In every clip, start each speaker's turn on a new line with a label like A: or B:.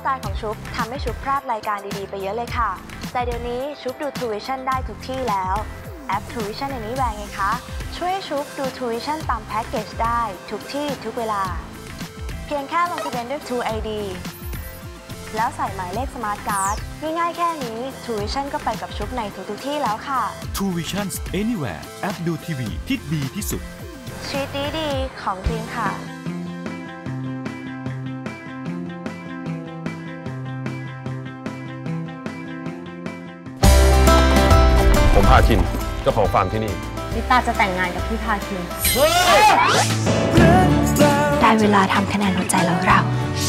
A: ไตล์ของชุบทำให้ชุบพลาดรายการดีๆไปเยอะเลยค่ะแต่เดี๋ยวนี้ชุบดู True Vision ได้ทุกที่แล้วแอป True Vision Anywhere ไงคะช่วยให้ชุบดู True Vision ตามแพ็กเกจได้ทุกที่ทุกเวลาเพียงแค่ลงทะเบียนด้วย True ID แล้วใส่หมายเลขสมาร์ทการ์ดง่ายๆแค่นี้ True Vision ก็ไปกับชุบในทุกที่แล้วค่ะ
B: True Vision Anywhere แอปดูทีวีที่ดีที่สุด
A: ชีวิตดีๆของจริงค่ะ
C: ผมพาคินเจ้าของฟาร์มที่นี่
D: ลิตาจะแต่งงานกับพี่พาคิน
A: ได้เวลาทำคะแนนหัวใจแล้วเรา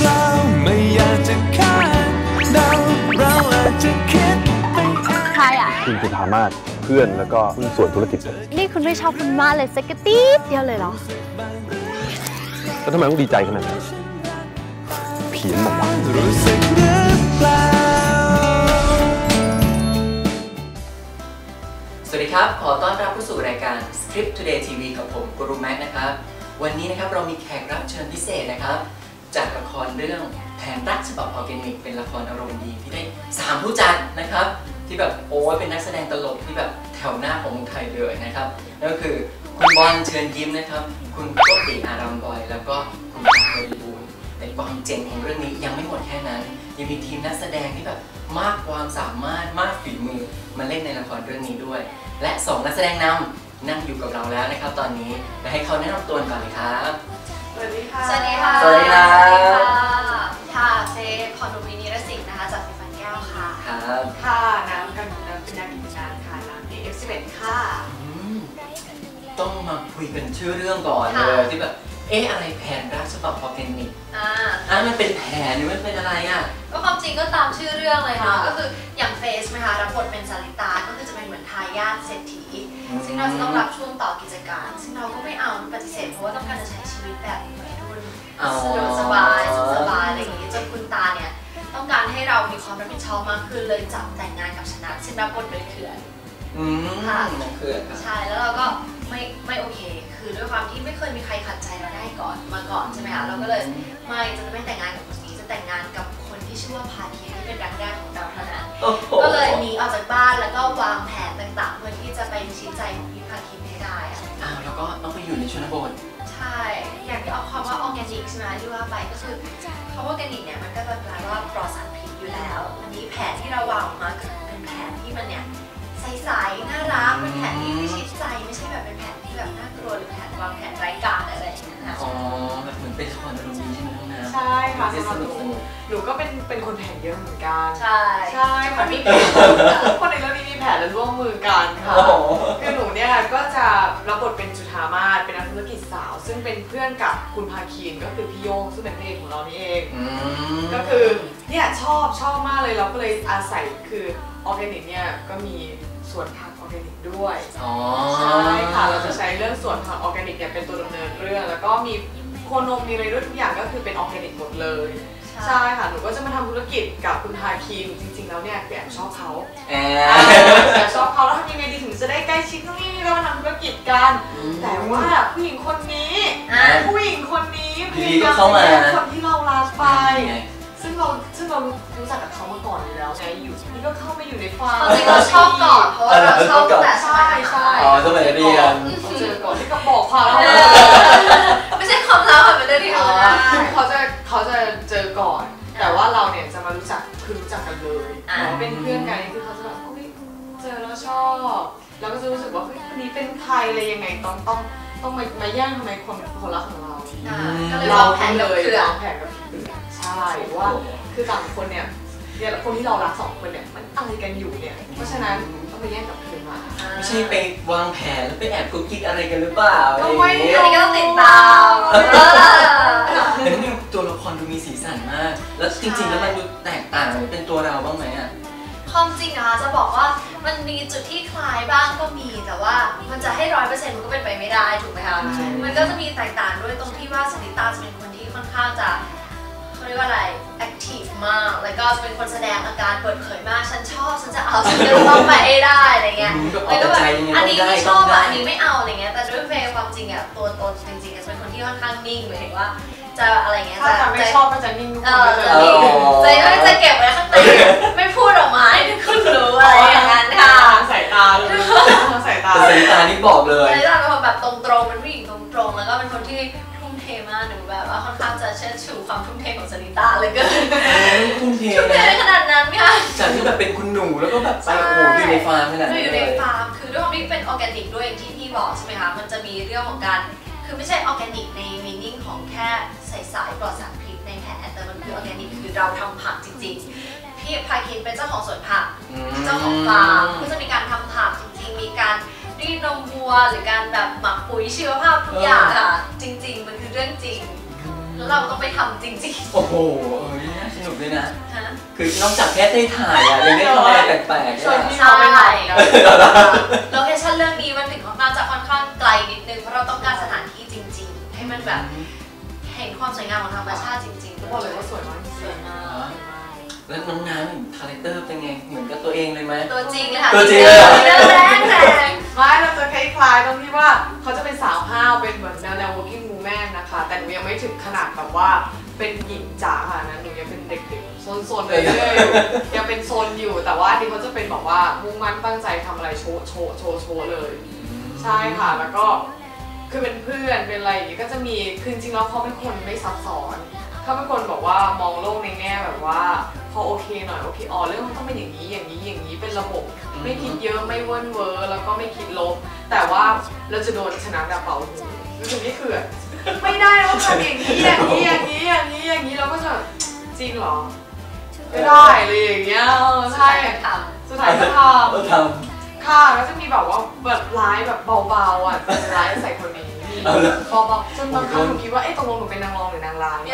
A: ใครอ่ะ
C: คุณจุฑามาศเพื่อนแล้วก็หุ้นส่วนธุรกิจ
D: นี่คุณไม่ชอบคุณมากเลยสักตี๊ดเดียวเลยเหรอ
C: แล้วทำไมต้องดีใจขนาดนั้นเพี้ยนบอกว่า
E: สวัสดีครับขอต้อนรับเข้าสู่รายการ Script Today TV กับผมกูรูแม็กนะครับวันนี้นะครับเรามีแขกรับเชิญพิเศษนะครับจากละครเรื่องแผนรักฉบับออร์แกนิกเป็นละครอารมณ์ดีที่ได้3ผู้จัดนะครับที่แบบโอ้ยเป็นนักแสดงตลกที่แบบแถวหน้าของเมืองไทยเลยนะครับนั่นก็คือคุณบอลเชิญยิ้มนะครับคุณโกติอารามบอยแล้วก็คุณปาบริบูรณ์แต่ความเจ๋งของเรื่องนี้ยังไม่หมดแค่นั้นยังมีทีมนักแสดงที่แบบมากความสามารถมากฝีมือมาเล่นในละครเรื่องนี้ด้วยและ2นักแสดงนำนั่งอยู่กับเราแล้วนะครับตอนนี้ไปให้เขาแนะนำตัวก่อนเลยครับ
F: สวัสดีค่ะ
D: สวัสดีค่ะ
E: สวัสดีครับ
F: ค่ะเซพรวินีรสิงห์นะคะจากสีฟันแก้วค่ะ
E: ครับ
F: ค่ะน้ำกันน้ำเป็นนักกิจการค่ะน้ำ F11 ค่ะ
E: ต้องมาคุยกันชื่อเรื่องก่อนเลยที่แบบอะไรแผนรักฉบับออร์แกนิกมันเป็นแผนหรือมันเป็นอะไรอ่ะ
F: ก็ความจริงก็ตามชื่อเรื่องเลยค่ะก็คืออย่างเฟสไหมคะรับบทเป็นสาริตาก็คือจะเป็นเหมือนทายาทเศรษฐีซึ่งเราจะต้องรับช่วงต่อกิจการซึ่งเราก็ไม่เอาปฏิเสธเพราะว่าต้องการจะใช้ชีวิตแบบวัยรุ่นสะดวกสบายสุขสบายอะไรอย่างนี้จนคุณตาเนี่ยต้องการให้เรามีความรับผิดชอบมากขึ้นเลยจับแต่งงานกับชนะซึ่งรับบทเป็นเขื่อน
E: ค่ะเขื่อน
F: ใช่แล้วเราก็ไม่โอเคคือด้วยความที่ไม่เคยมีใครขัดใจเราได้มาก่อนใช่ไหมคะเราก็เลยไม่แต่งงานกับคนนี้จะแต่งงานกับคนที่ชื่อว่าพาคินที่เป็นรักแรกของเราเท่านั้นก็เลยหนีออกจากบ้านแล้วก็วางแผนต่างๆเพื่อที่จะไปชี้ใจของพี่พาคินให้ได้
E: แล้วก็ต้องไปอยู่ในชนบท
F: ใช่อย่างที่เอาคำว่าออร์แกนิกใช่ไหมที่ว่าไปก็คือคำว่าออร์แกนิกเนี่ยมันก็จะแปลว่าปลอดสารพิษอยู่แล้วอันนี้แผนที่เราวางออกมาเป็นแผนที่มันเนี่ยใสๆน่ารักเป็นแผนที่พิชิตใจไม่ใช่แบบเป็นแผนที่แบบน่ากลัวหรือแผนวางแผนไร้กาจอะไรอย่างเงี้ยค่ะ
E: แบบเหมือนเป็นละครอารมณ์ดีใช่ไหมน้องน้ำ
F: ใช่ค่ะ
E: สนุก
F: หนูก็เป็นคนแผนเยอะเหมือนกัน
D: ใช่
F: ค่ะมีคนในเรื่องนี้มีแผนและร่วมมือกันค่ะคือหนูเนี่ยก็จะรับบทเป็นจุฑามาศเป็นนักธุรกิจสาวซึ่งเป็นเพื่อนกับคุณพาคินก็คือพี่โยงซึ่งเป็นพระเอกของเรานี่เองก็คือเนี่ยชอบมากเลยเราก็เลยอาศัยคือออร์แกนิกเนี่ยก็มีส่วนผักออร์แกนิกด้วยใช่ค่ะเราจะใช้เรื่องส่วนผักออร์แกนิกเนี่ยเป็นตัวดำเนินเรื่องแล้วก็มีโคนมมีอะไรด้วยทุกอย่างก็คือเป็นออร์แกนิกหมดเลยใช่ค่ะหนูก็จะมาทำธุรกิจกับคุณพาคินจริงๆแล้วเนี่ยแอบชอบเขาชอบเขาแล้วทำยังไงดีถึงจะได้ใกล้ชิดตรงนี้เรามาทำธุรกิจกันแต่ว่าผู้หญิงคนนี้
E: พี่ก็เข้ามา
F: คนที่เรารักไปซึ่งเรารู้จักกับเขามาก่อนอยู่แล้วไงอยู่นี่ก็เข้ามาอยู่ในฟาร์ม
D: จริงเราชอบก่อนเพราะว่าเราชอบแต่
F: ใช่
E: สมัยเรียน
F: เจอก่อนที่กระบอกความ
D: ไม่ใช่ความรักเป็นเรื่องที่
F: เขาจะเจอก่อนแต่ว่าเราเนี่ยจะมารู้จักกันเลยเป็นเพื่อนกันคือเขาจะแบบเจอแล้วชอบเราก็จะรู้สึกว่าคนนี้เป็นใครอะไรยังไงต้องมาแย่งทำไมคนรักของเรา
D: ก็เลยวางแผนกับเขื่อน
F: ใช่ว่าคือต่างคนเนี่ยคนที่เรารัก2คนเนี่ยมันอะไรกันอยู่เนี่ยเพราะฉะนั้นต้องไปแย่งกับเพื่อนมา
E: ไม่ใช่ไปวางแผนแล้วไปแอบกุ๊กกิ๊กอะไรกันหรือเปล่า
F: ก็ไม่
D: อันนี้ก็ต้องติดตาม
E: แต่นี่ตัวละครดูมีสีสันมากแล้วจริงๆแล้วมันดูแตกต่างเป็นตัวเราบ้างไหมอ่ะ
D: ความจริงนะคะจะบอกว่ามันมีจุดที่คล้ายบ้างก็มีแต่ว่ามันจะให้100%มันก็เป็นไปไม่ได้ถูกไหมคะมันก็จะมีแตกต่างด้วยตรงที่ว่าสริตาจะเป็นคนที่ค่อนข้างจะเขาเรียกว่าอะไรแอคทีฟมากแล้วก็จะเป็นคนแสดงอาการเปิดเผยมากฉันชอบฉันจะเอาฉันจะต้องไปให้ได้อะไรเงี้ยแล้วก็แบบอันนี้ไม่ชอบอันนี้ไม่เอาอะไรเงี้ยแต่ด้วยเฟย์ความจริงอ่ะตัวตนจริงๆจะเป็นคนที่ค่อนข้างนิ่งหมายถึงว่าจะอะไรเงี้ย
F: ถ้าจะไม่ชอบก็จะนิ่งทุกคนก็จะ
D: จะเก็บไว้ข้างในไม่พูดออกมาให้ทุกคนรู้อะไรอย่างนั้นค่ะ
F: สายตาเลยสายตา
E: แต่สายตานี่บอกเลย
D: สายตาเป็นคนแบบตรงๆเป็นผู้หญิงตรงๆแล้วก็เป็นคนที่ทุ่มเทมากหนูแบบว่าค่อนข้างจะเชิดชูความทุ่มเทของสนิตาเลยเกิน
E: ทุ่มเท
D: ทุ่มเท
E: นะ
D: ขนาดนั้นค่ะ
E: จากที่แบบเป็นคุณหนูแล้วก็แบบไปโอ้โหอยู่ในฟาร์มขนาด
D: คือ
E: นี้
D: อยู่
E: เล
D: ใน
E: ย
D: ฟาร์มคือด้วยความที่เป็นออร์แกนิกด้วยอย่างที่พี่บอกใช่ไหมคะมันจะมีเรื่องของการคือไม่ใช่ออร์แกนิกในมีนิ่งของแค่ใส่สายปลอดสารพิษในแผนแต่มันคือออร์แกนิกคือเราทำผักจริงๆพี่พาคินเป็นเจ้าของสวนผักเจ้าของฟาร์มก็จะมีการทำผักจริงๆมีการรีดนมวัวหรือการแบบหมักปุ๋ยชีวภาพทุกอย่างค่ะจริงๆมันคือเรื่องจริงแล้วเราต้องไปทำจริงๆ
E: โอ้โหนี่น่าสนุกด้วยนะ
D: ฮะ
E: คือนอกจากแค่ได้ถ่ายอ่ะยังได้ทำอะไรแปลกๆ
F: ชวน
E: อ่ะ
F: พี่เขาไปถ่ายกัน
D: โลเคชั่นเรื่องนี้มันถึงค่อนข้างจะค่อนข้างไกลนิดนึงเพราะเราต้องการสถานที่จริงๆ ให้มันแบบเห็นความสวยงามของธรรมชาติจริงๆ
F: บอกเลยว่าสวยมาก
D: สวยมาก
E: แล้วน้องน้ำคาแรคเตอร์เป็นไงเหมือนกับตัวเองเลยไหม
D: ตัวจริงเลยค่ะ
E: ตัวจริงเลย
D: เรื่องแรง
F: ไม่เราจะคล้ายๆตรงที่ว่าเขาจะเป็นสาวห้าวเป็นเหมือนแนว working woman นะคะ แต่หนูยังไม่ถึงขนาดแบบว่าเป็นหญิงจ๋าค่ะนะหนูยังเป็นเด็กๆโซนๆเลยยังเป็นโซนอยู่แต่ว่าอันนี้เขาจะเป็นแบบว่ามุ่งมั่นตั้งใจทำอะไรโชว์เลย ใช่ค่ะแล้วก็คือเป็นเพื่อนเป็นอะไรอย่างงี้ก็จะมีคือจริงๆแล้วเขาเป็นคนไม่ซับซ้อนเขาเป็นคนบอกว่ามองโลกในแง่แบบว่าพอโอเคหน่อยโอเคอ๋อเรื่องมันต้องเป็นอย่างนี้เป็นระบบไม่คิดเยอะไม่เวิ้นเวอร์แล้วก็ไม่คิดลบแต่ว่าเราจะโดนชนะแบบเป่าหูรู้สึกนี่คือไม่ได้ต้องทำอย่างนี้เราก็จะจริงเหรอไม่ได้เลยอย่างเงี้ยใช่สุดท้ายก็ทำค่ะก็จะมีแบบว่าแบบร้ายแบบเบาๆอ่ะร้ายใส่คนนี้เบาๆจนบางครั้งหนูคิดว่าตกลงหนูเป็นนางรองหรือนางร้าย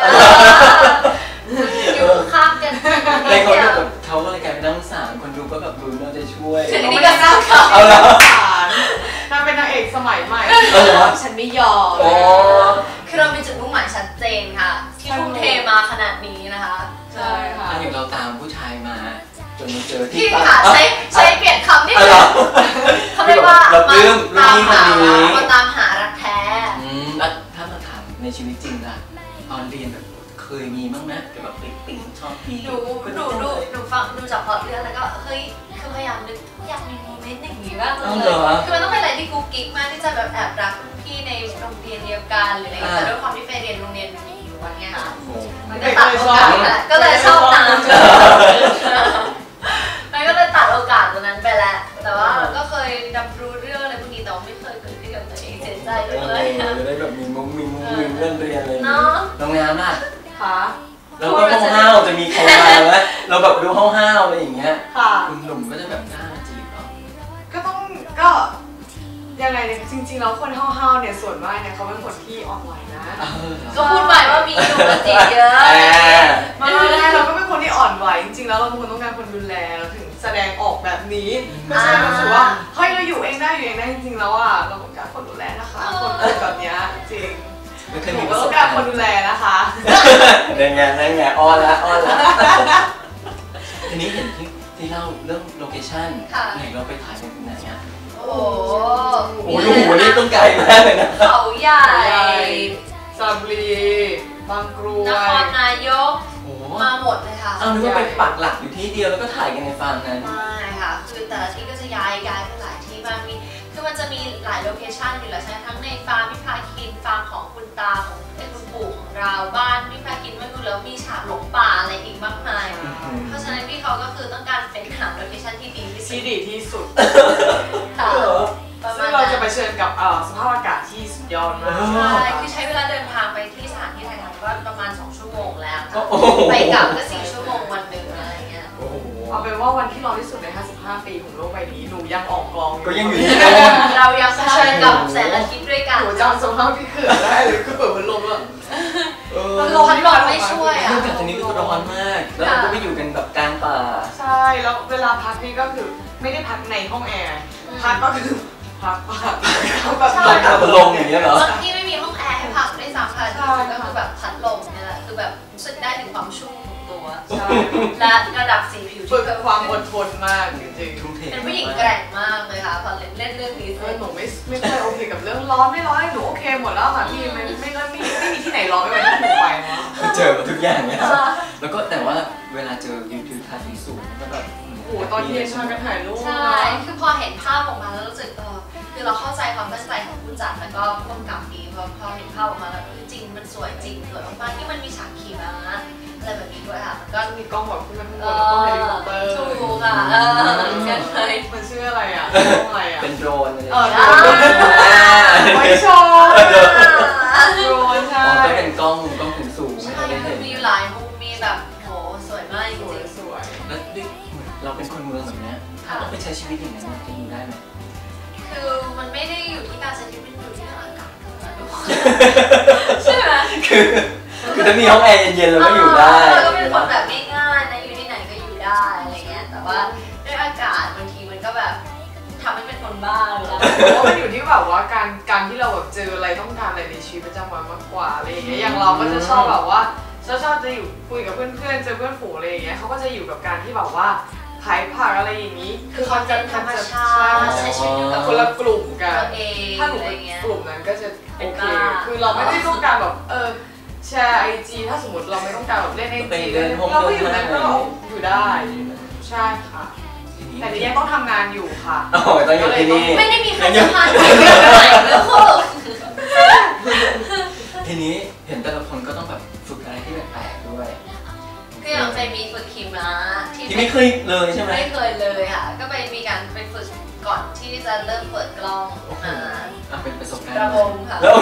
D: อยู่ข้างกัน
E: ในคนแบบเขาก็เลยกลายเป็นนักสารคนดูก็แบบลุ้นเราจะช่วย
D: อันนี้ก็สร้างเขา
E: เอาละ
F: นางเป็นนางเอกสมัยใหม่ฉันไม่ยอม
D: คือเรามีจุดมุ่งหมายชัดเจนค่ะ ที่ทุ่มเทมาขนาดนี้นะคะ
F: ใช่ค่ะ
E: ถ้าอย่างเราตามผู้ชายมาจนมาเจอที่
D: พี่ค่ะใช้เปลี่ยนคำนิด
E: เอา
D: นึ
E: เหรง อ
D: เขาเรียกว่า
E: เราปลื้ม
D: ตามหา
E: คนนี้
D: มาตามหารักแท้
E: แล้วถ้ามาถามในชีวิตจริงล่ะตอนเรียนแบบเคยมีบ้างไหมแบบปิ๊งชอบพี่
D: หนูฟังดูจากพล็อตเรื่องแล้วก็เฮ้ยคือพยายามนึกอยากมีโมเมนต์อย่างนี้บ้างเลยคือมันต้องเป็นอะไรที่กุ๊กกิ๊กมากที่จะแบบแอบรักพี่ในโรงเรียนเดียวกันหรืออะไรแต่ด้วยความที่เฟย์เรียนโรงเรียนมีอยู่วันเนี้ยค่ะมันก็ตัดโอกาสก็เลยชอบนางมันก็เลยตัดโอกาสตรงนั้นไปแล้วแต่ว่าเราก็เคยรับรู้เรื่องอะไรพวกนี้แต่ว่าไม่เคยเกิดขึ้นกับตัวเองเสียใจเลย
E: จะได้แบบมีมุ้งเรื่องเรียนเลย
D: เนาะ
E: น้องงามอ่ะ
F: ค่ะ
E: แล้วก็ห้าวจะมีใครมาไหมเราแบบดูห้าวอะไรอย่างเงี้ย
F: ค่ะ
E: คุณหนุ่มก็จะแบบน่าจีบเหรอ
F: ก็ยังไงเนี่ยจริงๆแล้วคนห้าวๆเนี่ยส่วนมากเนี่ยเขาเป็นคนที่อ่อนไหวนะ
D: ก็พูดไปว่ามีอยู่จริงเยอะ
F: ไม่ได้เราก็เป็นคนที่อ่อนไหวจริงๆแล้วเราเป็นคนต้องการคนดูแลเราถึงแสดงออกแบบนี้ไม่ใช่รู้สึกว่าเฮ้ยเราอยู่เองได้จริงๆแล้วอ่ะเราต้องการคนดูแลนะคะคนแบบเนี้ยจริง
E: ไม่เคย
F: หนู
E: มีป
F: ก็
E: ระส
F: ต้อบ ง
E: กา
F: การ
E: รณ์
F: คนดูแลนะคะ
E: นั่นไงอ้อนละทีนี้เห็นที่เล่าเรื่องโลเคชั่นไหนเราไปถ่ายกันที่ไหนอ่ะ
D: โอ้
E: โอ้โหนี่ต้องไกลมากเลยนะ
D: เขาใหญ่
F: สระบุรีบางกรวย
D: นครนายก
E: โอ้
D: มาหมดเลยค่ะ
E: เอานึกว่าไปปักหลักอยู่ที่เดียวแล้วก็ถ่ายกันในฟาร์มนั้น
D: ไม่ค่ะ คือแต่ละที่ก็จะย้ายไปหลายที่มากคือมันจะมีหลายโลเคชั่นอยู่แล้วใช่ทั้งในฟาร์มพิพาคินฟาร์มของคุณตาของคุณปู่ของเราบ้านพิพาคินไม่รู้แล้วมีฉากหลงป่าอะไรอีกมากมาย เพราะฉะนั้นพี่เขาก็คือต้องการเป็นหาโลเคชั่นที่ดีที่สุ
F: ที่
D: ด
F: ดีที่สุด
D: ค่ะประ
F: ซึ่
D: มาง ณ
F: เรา
D: นั้น
F: จะไปเชิญกับสภาพอากาศที่สุดยอดมาก
D: ใช่คือใช้เวลาเดินทางไปที่สถานที่ถ่ายทำก็ประมาณ2 ชั่วโมงแล้วค่ะ
E: โอ้โห
D: ไปกลับก็4 ชั่วโมงวันหนึ่งอะไรเงี้ย
E: โอ้โห
F: เอาเป็นว่าวันที่ร้อนที่สุดใน 55 ปีของโลกใบนี้หนูยังออกกอง
E: ก็ยังอยู่ที่เดิม
D: เรายังเผชิญกับแสงอาทิตย์ด้วยกัน
F: หนูจำสภาพที่เขื่อนได้เลยคือเปิดพัดลมแล้ว
D: พัดลมไม่ช่วยอ่ะ
E: เรื่องจากตรงนี้ก็ร้อนมาก แล้วเราก็ไปอยู่กันแบบกลางป่า
F: ใช่แล้วเวลาพักนี่ก็คือไม่ได้พักในห้องแอร์พักก็คือพักแบบ
E: ใช่พัดลมอย่างเงี้ยเหรอ
D: บางที่ไม่มีห้องแอร์ให้พักด้วยซ้ำค่ะที่ก็คือแบบพัดลมเนี่ยแหละคือแบบรู้สึกได้ถึงความชุ่มของตัวตัวและระดับสีผิว
F: ฝึกความอดทนมากจริง
E: ทุ่มเท
D: เป็นผู้หญิงแกร่งมากเลยค่ะพอเล่นเรื่องนี้
F: ๆหนูไม่ค่อยโอเคกับเรื่องร้อนไม่ร้อนหนูโอเคหมดแล้วค่ะพี่ไม่มีที่ไหนร้อนไม่ไปที่หนูไปเนาะ
E: เจอมาทุกอย่างเลยครับแล้วก็แต่ว่าเวลาเจอวิวทิวทัศน์ที่สูงก็แบบ
F: โอ้โหตอนเย็นพากันถ่ายรูป
D: ใช่คือพอเห็นภาพออกมาแล้วรู้สึกคือเราเข้าใจความตั้งใจของผู้จัดแล้วก็ผู้กำกับดีพอเห็นภาพออกมาแล้วจริงมันสวยจริงสวยมากๆที่มันมีฉากขี่ม้าอะไรแบบนี้ด้วยค่ะมันก็
F: มีกล้องแบบขึ้นมาข้างบนแล้วก็เฮลิคอปเตอร์
D: ถูกค่ะกันเลย
F: มันชื่ออะไรอ่ะกล้องอะไรอ่ะ
E: เป็นโดรนเลย
F: โดรนไว้โชว์โดรนใช่
E: ก็เป็นกล้องถึงสูง
D: ใช่คือมีหลายมุมมีแบบโหสวยมากจ
F: สวย
D: ริง
F: สวย
E: แล้วด้วยเราเป็นคนเมืองแบบนี้ถ้าต้องไปใช้ชีวิตอย่างนั้นจะอยู่ได้ไหม
D: ๆคือมันไม่ได้อยู่ที่การใช้ชีวิตมันอยู่ที่อากาศใช่ไหม
E: คือถ้ามีห้องแอร์เย็นๆเราก็อยู่ได้
D: เราก็เป็นคนแบบง่ายๆนะอยู่ที่ไหนก็อยู่ได้อะไรเงี้ยแต่ว่าด้วยอากาศบางทีมันก็แบบทำให้เป็นคนบ้าเลยนะ
F: เพราะว่ามันอยู่ที่แบบว่าการที่เราแบบเจออะไรต้องการอะไรในชีวิตประจำวันมากกว่าอะไรอย่างเงี้ยอย่างเราก็จะชอบแบบว่าชอบจะอยู่คุยกับเพื่อนๆเจอเพื่อนฝูงอะไรอย่างเงี้ยเขาก็จะอยู่กับการที่แบบว่าขายผักอะไรอย่างนี้
D: คือเขาจะธรรมชาติใช้ชีวิตอยู่กับ
F: คนละกลุ่มกัน
D: ตัวเอง
F: ถ้าหนู
D: อะไร
F: เป็น
D: เงี้ย
F: กลุ่มนั้นก็จะโอเค
D: เป็นบ้า
F: คือเราไม่ได้ต้องการแบบแชร์ไอจีถ้าสมมติเราไม่ต้องการแบบเล่นไอจีเราก็อยู่นั้นก็อยู่ได้ใช่ค่ะแต่ทีนี้ยังต้องทำงานอยู่ค่ะ
E: โอ้ยต้องอยู่ที่นี่
D: ไม่ได้มีใครจะพาหนูไปไหนเลยพวก
E: ทีนี้เห็นแต่ละคนก็ต้องแบบฝึกอะไรที่แปลกๆด้วย
D: คืออย่างไปมีฝึกขี่ม้า
E: ที่ไม่เคยเลยใช่ไหม
D: ไม่เคยเลยค่ะ ก็ไปมีการไปฝึกก่อนที่จะเริ่มเปิดกล้อง
E: เป็นประสบการณ์
D: ระบมค่ะ
E: แล้ว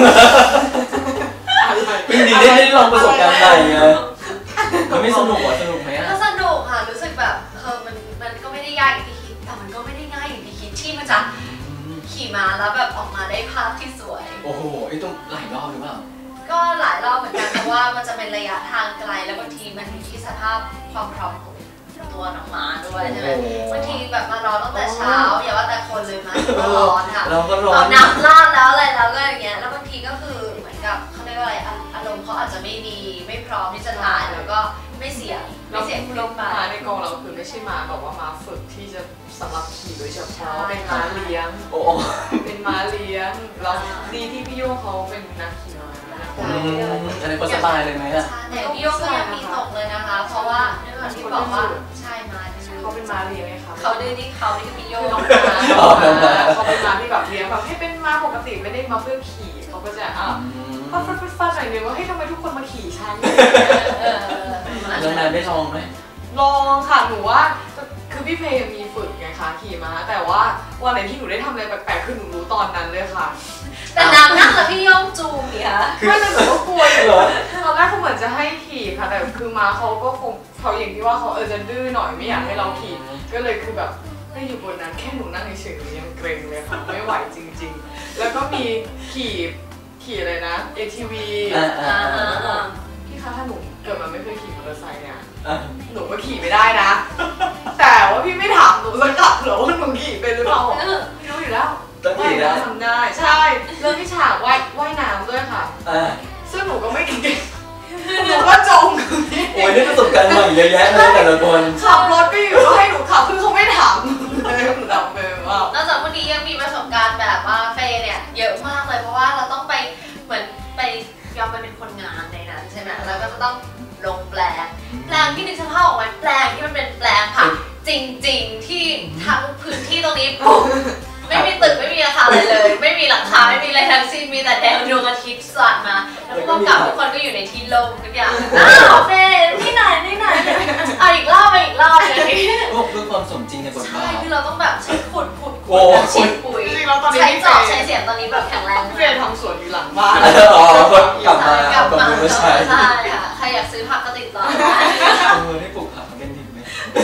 E: เป็นดีได้ลองประสบการณ์ใหม่ไงมันไม่สนุกสนุกไหม
D: ก็สนุกค่ะรู้สึกแบบมันก็ไม่ได้ยากอย่างที่คิดแต่มันก็ไม่ได้ง่ายอย่างที่คิดที่มันจะขี่ม้าแล้วแบบออกมาได้ภาพที่สวย
E: โอ้โหต้องหลายรอบหรือเปล่า
D: ก็หลายรอบเหมือนกันเพราะว่ามันจะเป็นระยะทางไกลแล้วบางทีมันอยู่ที่สภาพความพร้อมของตัวน้องม้าด้วยใช่ไหมบางทีแบบมารอตั้งแต่เช้าอย่าว่าแต่คนเลยม้าก็ร้อนค่ะ
E: เราก็ร้อน
D: น้ำราดแล้วอะไรแล้วก็อย่างเงี้ยแล้วบางทีก็คือเหมือนกับเขาเรียกว่าอะไรอารมณ์เขาอาจจะไม่ดีไม่พร้อมที่จะถ่ายแล้วก็ไม่เสียงคลิปไป
F: ม้าในกองเราคือไม่ใช่ม้าแบบว่าม้าฝึกที่จะสำหรับขี่โดยเฉพาะเป็นม้าเลี้ยง
E: โอ้
F: เป็นม้าเลี้ยงแล้วดีที่พี่โยงเขาเป็นนักขี่ม้า
E: อะไรก็สบายเลยไหมล่ะ
D: แต่พี่โยกก็ยังมีตกเลยนะคะ เพราะว่าเนื่องจากที่บอกว่าใช่มาดื้อ
F: เขาเป็นม้าเลี้ยงไงคะ
D: เขาดื้อที่เขาที่พี่โยก
F: น้องม้าเขาเป็นม้าที่แบบเลี้ยงแบบให้เป็นม้าปกติไม่ได้มาเพื่อขี่เขาก็จะฟาดหน่อยนึงว่าให้ทำไมทุกคนมาขี่ฉัน
E: น้องนายได้ลองไหม
F: ลองค่ะหนูว่าคือพี่เพย์มีฝึกไงคะขี่ม้าแต่ว่าวันไหนที่หนูได้ทำอะไรแปลกๆคือหนูรู้ตอนนั้นเลยค่ะ
D: แต่นางนั่งกับพี่โยงจูงเนี่ย
F: ไม่แต่หนูก็กลัวอยู่ตอนแรกเขาเหมือนจะให้ขี่ค่ะแต่คือม้าเขาก็คงเขาอย่างที่ว่าเขาจะดื้อหน่อยไม่อยากให้เราขี่ก็เลยคือแบบให้อยู่บนนั้นแค่หนูนั่งเฉยๆยังเกรงเลยค่ะไม่ไหวจริงๆแล้วก็มีขี่อะไรนะ ATV พี่คะถ้าหนูเกิดมาไม่เคยขี่มอเตอร์ไซค์เนี่ยหนูก็ขี่ไม่ได้นะแต่ว่าพี่ไม่ถามหนูสักคำหรอว่าหนูขี่เป็นหรือเปล่าพี่รู้อยู่แล้ว
E: ต้องขี่ได้
F: ทำได้ใช่เรื่องที่ฉากว่ายน้ำด้วยค่ะซึ่งหนูก็ไม่เก่งหนูก็จม
E: โอ้ยนี่ประสบการณ์ใหม่เยอะแยะเลยแต่ละคน
F: ขับรถก็อยู่ก็ให้หนูขับคือเขาไม่ถามเลยหนูทำไปว่าน
D: อกจากวันนี้ยังมีประสบการณ์แบบว่าเฟย์เนี่ยเยอะมากเลยเพราะว่าเราต้องไปเหมือนไปยอมไปเป็นคนงานในนั้นใช่ไหมแล้วก็จะต้องลงแปลงที่นึกสภาพออกมาแปลงที่มันเป็นแปลงผักจริงๆที่ทั้งพื้นที่ตรงนี้ปุ๊บไม่มีตึกไม่มีอาคารอะไรเลย ไม่มีหลังคาไม่มีอะไรทั้งสิ้นมีแต่แดดดวงอาทิตย์สาดมาแล้วพวกกับทุกคนก็อยู่ในที่โล่งทุกอย่างเฟย์ที่ไหนเอาอีกรอบเลย
E: เพื่อความสมจริงในบทบา
D: ใช่
E: ท
D: คือเราต้องแบบใช้ขุดแบบฉีดปุ๋ย
F: จริงๆแล้วตอนนี้
D: ใช้จอบใช้เสียงตอนนี้แบบแข็งแรง
F: พี่เฟย์ทำสวนอยู่หลังบ้าน
E: อ๋อคนกลับมาเอาความรู้มาใช้
D: ใช่ค่ะใครอยากซื้อผักก็ติดต่อได้
E: ได้ปลูกผักมาเป็นดิบไหม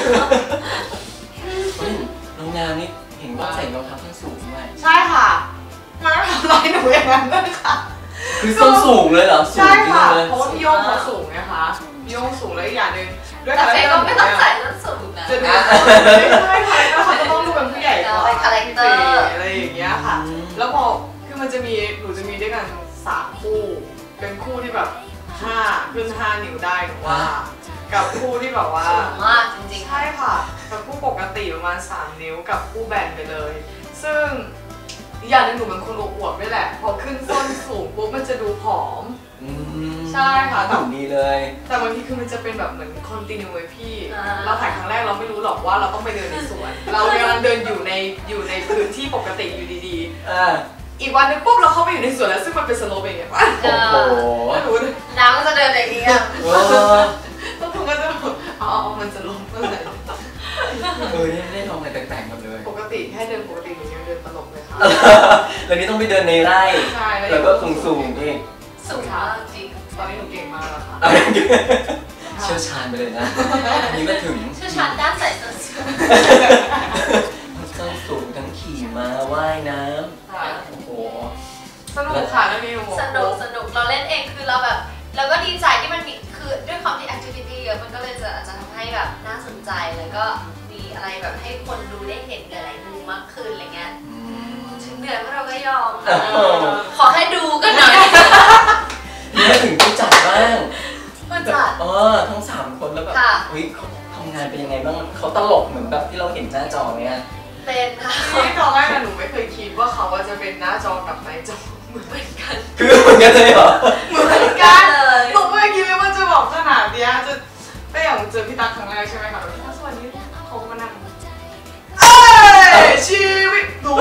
E: น้องนางนี่เห็นว่าใส่รองเท้าส้นสูงด้วย
F: ใช่ค่ะมันทำร้ายหนูอย่างนั้นด้วยค่ะ
E: คือส้นสูงเลยเหรอสูง
F: ใช่
E: จริง
F: ค่ะ
E: เลย
F: เพราะว่าพี่โยงเขาสูงนะคะพี่โยงสูงแล้วอีกอย่างหนึ่งด้วย
D: แต่เฟย์ก็ไม่ต้องใส่ส้นสูงนะ
F: จะดูไม่ใช่ค่ะแล้วเขาจะต้องดูเป็นผู้ใหญ่กว่า
D: เป็นคาแรคเตอร์
F: อะไรอย่างเงี้ยค่ะ แล้วพอคือมันจะมีหนูจะมีด้วยกัน3 คู่เป็นคู่ที่แบบ5 ขึ้น 5 นิ้วได้หนูว่ากับคู่ที่แบบว่า
D: สูงมากจริงๆ
F: ใช่ค่ะกับคู่ปกติประมาณ3 นิ้วกับคู่แบนไปเลย ซึ่งอย่างหนึงหนูเป็นคนอวบๆด้วยแหละพอขึ้นส้นสูงปุ๊บมันจะดูผอมใช่ค่ะ
E: หุ่นดีเลย
F: แต่บางทีคือมันจะเป็นแบบเหมือนคอนติเนียไว้พี่เราถ่ายครั้งแรกเราไม่รู้หรอกว่าเราต้องไปเดินในสวน เรากำลังเดินอยู่ในพื้นที่ปกติอยู่ดีๆอีกวันนึงปุ๊บเราเข้าไปอยู่ในสวนแล้วซึ่งมันเป็นสโลปอย่างเงี้ยป่ะ
E: โอ้โห
F: ไม่รู้เลย
D: น้ำก็จะเดินอย่างนี้อ่ะ
F: แล้วผมก็จะแบบอ๋อมันจะลงเมื่อไหร่
E: ได้ลองอะไรแปลกๆมาเลย
F: ปกติแค่เดินปกติหนูยังเดินตลกเลยค่ะ
E: แล้วนี่ต้องไปเดินในไร่
F: ใช่
E: แล้วก็สูงๆอีก
D: สูงมากจริง
F: ตอนนี้หนูเก่งมากแล้วค่ะ
E: เชี่ยวชาญไปเลยนะนี่มาถึง
D: เชี่ยวชาญด้านใส่ส้นสูง
E: ทั้งสูงทั้งขี่ม้าว่ายน้ำโอ้โห
F: สนุกค่ะแล้วมีหนู
D: สนุกเราเล่นเองคือเราแบบเราก็ดีใจที่มันมีคือด้วยความที่ activity เยอะมันก็เลยจะทำให้แบบน่าสนใจแล้วก็มีอะไรแบบให้คนดูได้เห็นหลายๆมุมมากขึ้นอะไรเงี้ยถึงเหนื่อยพวกเราก็ยอมขอให้ดูก็หน่อย
E: นี่มาถึงผู้จัดบ้าง
D: ผู้จัด
E: ทั้ง3 คนแล้วแบบ
D: ค่ะ
E: เฮ้ยเขาทำงานเป็นยังไงบ้างเขาตลกเหมือนแบบที่เราเห็นหน้าจอไหมอะ
D: เป็นค่ะ
F: ที่ตอนแรกหนูไม่เคยคิดว่าเขาจะเป็นหน้าจอกับในจอเหมือนกัน
E: คือเหมือนกันเลยเหรอ
F: เหมือนกันเลยหนูไม่คิดเลยว่าจะบอกขนาดเนี้ยจะแต่อย่างเจอพี่ตั๊กครั้งแรกใช่ไหมคะแล้วพี่ตั๊กสวัสดีเขาก็มานั่งชีวิตหนู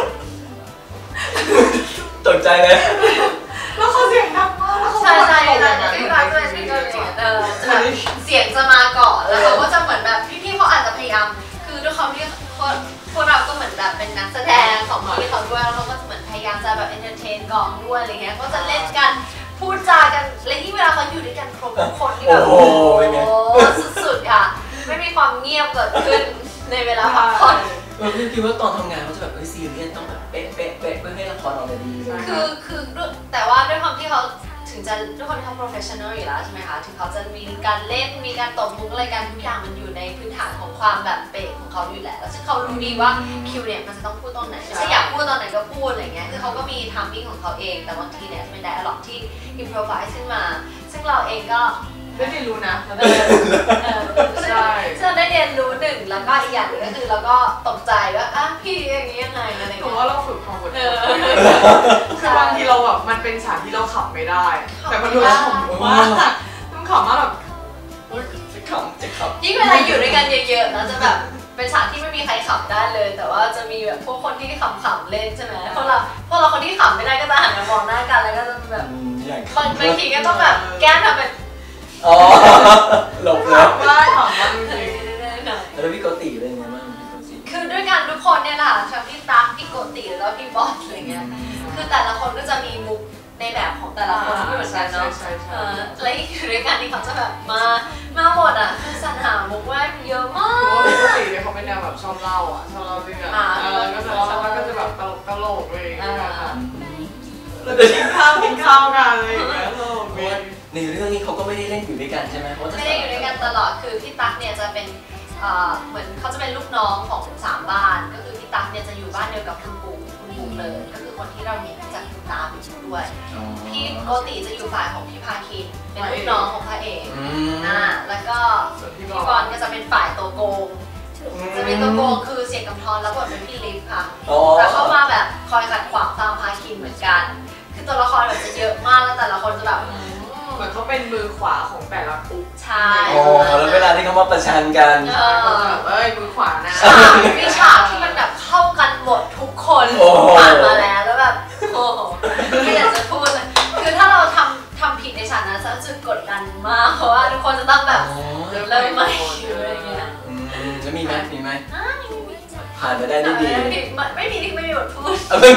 E: ตกใจเลย
F: แล้วเขาเสียงดังมากแล้วเขา
D: ใช่
F: พูด
D: พี่รักด้วยพี่ก็เสียงจะมาก่อนแล้วเขาก็จะเหมือนแบบพี่ๆเขาอาจจะพยายามคือด้วยความที่พวกเราก็เหมือนแบบเป็นนักแสดงของพี่เขาด้วยแล้วเขาก็จะเหมือนพยายามจะแบบเอนเตอร์เทนกองด้วยอะไรเงี้ยก็จะเล่นกันพูดจากันและยิ่งเวลาเขาอยู่ด้วยกันครบทุกคนที่แบบโอ้สุดๆค่ะไม่มีความเงียบเกิดขึ้นในเวลาพักผ่อน
E: พี่คิดว่าตอนทำงานเขาจะแบบซีเรียสต้องแบบเป๊ะเพื่อให้ละครออกมาดี
D: คือแต่ว่าด้วยความที่เขาถึงจะด้วยความที่เขา professional อยู่แล้วใช่ไหมคะถึงเขาจะมีการเล่นมีการตบมุกอะไรกันทุกอย่างมันอยู่ในพื้นฐานของความแบบเป๊ะของเขาอยู่แล้วซึ่งเขารู้ดีว่าคิวเนี่ยมันจะต้องพูดตอนไหนไม่ใช่อยากพูดตอนไหนก็พูดอะไรเงี้ยคือเขาก็มี timing ของเขาเองแต่บางทีเนี่ยจะเป็น dialogue ที่ improvise ขึ้นมาซึ่งเราเองก็
F: ได้เรียนรู้นะ
D: ใช่ซึ่งได้เรียนรู้หนึ่งแล้วก็อีกอย่างหนึ่งก็คือเราก็ตกใจว่าอ่ะพี่อย่างนี้ยังไงอะไร
F: ผม
D: เงี้ย
F: ว่าเราฝึกความอดทนคือบางทีเราแบบมันเป็นฉากที่เราขับไม่ได้ แต่มันดูขำมากมันขำมากแบบ
E: จะขับ
D: ยิ่งเวลาอยู่ด้วยกันเยอะๆแล้วจะแบบเป็นฉากที่ไม่มีใครขำได้เลย แต่ว่าจะมีแบบพวกคนที่ขำๆเล่นใช่ไหมพวกเราคนที่ขำไม่ได้ก็จะหันมามองหน้ากันแล้วก็จะแบบบางทีก็ต้องแบบแก้ทำเป็น
E: หลบเลย
F: ขำมากจริง
E: แล้วพี่โกติเป็นยังไงบ้างพี่โกติ
D: คือด้วยกันทุกคนเนี่ยแหละทั้งพี่ตั๊กพี่โกติแล้วพี่บอสอะไรเงี้ยคือแต่ละคนก็จะมีมุกในแบบของแต่ละคนที่เหมือนกันเนาะและอยู่ด้วยกันนี่เขาจะแบบมาหมดอ่ะคือสรรหามุกว่าเยอะมา
F: ๆเพราะ
D: ก
F: ว่าปกติเนี่ยเขาเป็นแนวแบบชอบเล่าอ่ะชอบเล่าเรื่องก็จะเล่าแล้วก็จะแบบตลกเลยนะคะเราจะกินข้าวกันเลย
E: ในเรื่องนี้เขาก็ไม่ได้เล่นอยู่ด้วยกันใช่ไหม
D: ไม่ได้อยู่ด้วยกันตลอดคือพี่ตั๊กเนี่ยจะเป็นเหมือนเขาจะเป็นลูกน้องของ3บ้านก็คือพี่ตั๊กเนี่ยจะอยู่บ้านเดียวกับคุณปู่เลยก็คือคนที่เราเห็นจากคุณตาไปอยู่ด้วยพี่โกติจะอยู่ฝ่ายของพี่พาคินเป็นลูกน้องของพระเอกแล้วก็พี่บอลก็จะเป็นฝ่ายตัวโกงจะเป็นตัวโกงคือเสียงกำธรแล้วบทเป็นพี่ลิฟค่ะแต่เข้ามาแบบคอยขัดขวางตามพาคินเหมือนกันคือตัวละครแบบจะเยอะมากแล้วแต่ละคนจะแบบ
F: เหมือนเขาเป็นมือขวาของแต่ละกลุ่ม
D: ใช่
E: แล้วเวลาที่เขามาประชันกัน
F: มือขวานะ
D: มีฉากที่มันแบบเข้ากันหมดทุกคนผ่านมาแล้วแบบโอ้โหไม่อยากจะพูดเลยคือถ้าเราทำผิดในฉากนั้นจะรู้สึกกดดันมากเพราะว่าทุกคนจะต้องแบบเริ่มใหม่อะไรอย่างเงี้ย
E: จะมีไหมผ่านไปได้ดี
D: ไม่มีบทพูด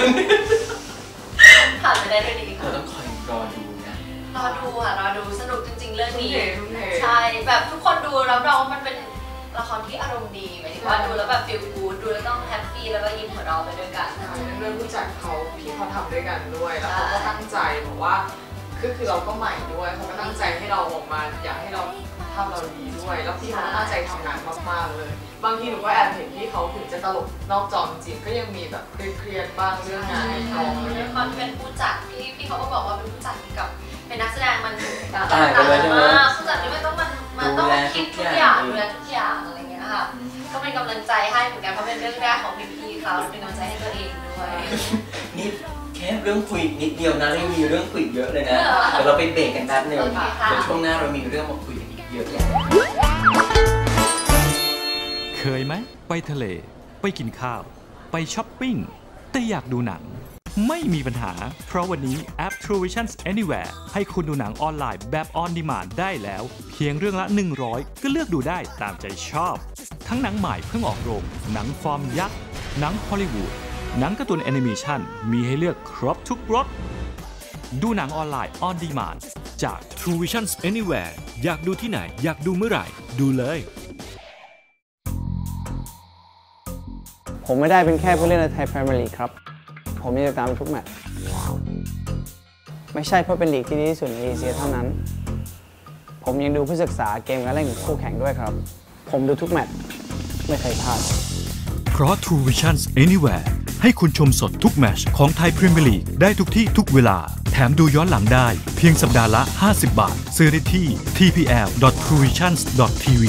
D: ผ่านไปได้ด้วยดีค่ะ
E: เราต้องคอยรอดูนะ
D: รอดูสนุกจริงๆเรื่องนี้ใช่แบบทุกคนดูรับรองว่ามันเป็นละครที่อารมณ์ดีหมายถึงว่าดูแล้วแบบฟีลกู๊ดดูแล้วต้องแฮปปี้แล้วก็ยิ้มหัวเราะไปด้วยกัน
F: เรื่องผู้จัดเขาพี่เขาทำด้วยกันด้วยแล้วเขาก็ตั้งใจบอกว่าคือเราก็ใหม่ด้วยเขาก็ตั้งใจให้เราออกมาอยากให้เราทำเราดีด้วยแล้วพี่เขาตั้งใจทำงานมากๆเลยบางทีหนูก็แอบเห็นที่เขาถึงจะตลกนอกจอจริงก็ยังมีแบบเครียดบ้างเรื่องงานในกอง
D: ด้วยความเป็นผู้จัดพี่เขาก็บอกว่าเป็นผู้จัดกับเป็นนักแสดงมัน
E: ต่างกันเลยใช่ไหม
D: ผู้จัดนี่ไม่ต้องมามันต้องคิดทุกอย่างดูแลทุกอย่างอะไรเงี้ยค่ะก็เป็นกำลังใจให้เหมือนกันเพราะเป็นเรื่องแรกของพี่ๆเขาเป็นกำลังใจให้ตัวเองด้วย
E: นี่แค่เรื่องคุยนิดเดียวนะยังมีเรื่องคุยเยอะเลยนะเดี๋ยวเราไปเบรกกันแป๊บนึงเดี๋ยวช่วงหน้าเรามีเรื่องมาคุยกันอีกเยอะแยะ
B: เคยไหมไปทะเลไปกินข้าวไปช้อปปิ้งแต่อยากดูหนังไม่มีปัญหาเพราะวันนี้แอป True Vision Anywhere ให้คุณดูหนังออนไลน์แบบ On Demand ได้แล้วเพียงเรื่องละ100ก็เลือกดูได้ตามใจชอบทั้งหนังใหม่เพิ่งออกโรงหนังฟอร์มยักษ์หนังฮอลลีวูดหนังการ์ตูนแอนิเมชันมีให้เลือกครบทุกรสดูหนังออนไลน์ On Demand จาก True Vision Anywhere อยากดูที่ไหนอยากดูเมื่อไหร่ดูเลย
G: ผมไม่ได้เป็นแค่ผู้เล่นในไทยพรีเมียร์ลีกครับผมยังติดตามทุกแมตช์ไม่ใช่เพราะเป็นลีกที่ดีที่สุดในเอเชียเท่านั้นผมยังดูเพื่อศึกษาเกมการเล่นของคู่แข่งด้วยครับผมดูทุกแมตช์ไม่เคยพลาด
B: เพราะ True Vision Anywhere ให้คุณชมสดทุกแมตช์ของไทยพรีเมียร์ลีกได้ทุกที่ทุกเวลาแถมดูย้อนหลังได้เพียงสัปดาห์ละ50 บาทซื้อได้ที่ tpl.truevision.tv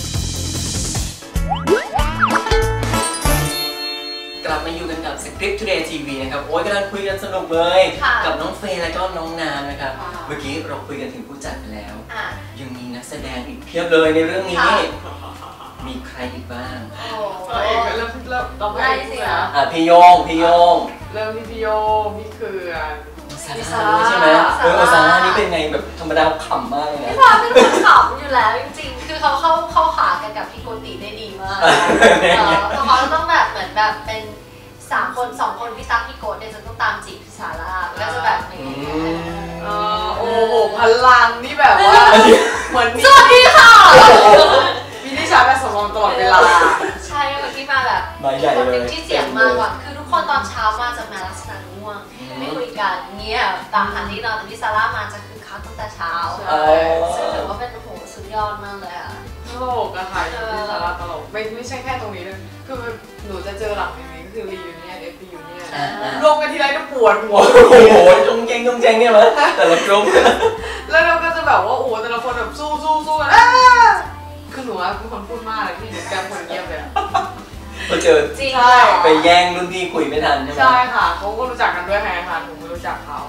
E: กลับมาอยู่กันกับ Script Today TV นะครับโอ้ยกำลังคุยกันสนุกเลยกับน้องเฟย์และก็น้องนามนะครับเมื่อกี้เราคุยกันถึงผู้จัดไปแล้วยังมีนักแสดงอีกเพียบเลยในเรื่องนี้มีใครอีกบ้าง
F: เริ่มต่อไปสิ
E: พี่โยง
F: เริ่มที่พี่โยงพี่เขื่อน
E: พี่ซาร่าใช่ไหมซาร่านี่เป็นไงแบบธรรมดาขำมากเลยนะ
D: พี่พาเป็นคนขำอยู่แล้วจริงๆคือเขาเข้าขากันกับพี่โกติได้ดีมากเขาต้องแบบเหมือนแบบเป็น3 คน 2 คนพี่ตั๊กพี่โกดเนี่ยจะต้องตามจีบพี่ซาร่าก็จะแบบ
F: โอ้โหพลังนี่แบบว่าเหมือน
D: สวัสดีค่ะ
F: มีนิชาแบบสมองตลอดเวลา
D: ใช่เมื่อกี้มาแบบคนหนึ่งที่เสียงมากกว่าคือทุกคนตอนเช้ามาจะมาลักษณะง่วงไม่คุยกันเงียบตามหันที่นอนแต่พี่ซาร่ามาจะคือคักตั้งแต่เช้าซึ่งถือว่าเป็นโอ้โหสุดยอดมากเลยอะ
F: ตลกอะค่ะพี่ซาร่าตลกไม่ใช่แค่ตรงนี้เลยคือหนูจะเจอหลังนี้ก็คือรียูเนียนFPยูเนียนรวมกันทีไรก็ปวดหัว
E: โอ้โหจงแจงเนี่ยมั้ยแต่ละกลุ่ม
F: แล้วเราก็จะแบบว่าโอ้โหแต่ละคนแบบสู้กันคือหนูเป็นคนพูดมากเลยพี่หนูแกคนเงียบเลย
E: พอเจอใช่ไปแย่งรุ่นพี่คุยไม่ทันใช่ไหม
F: ใช่ค่ะเขาก็รู้จักกันด้วยไงค่ะหนูไม่รู้จักเขา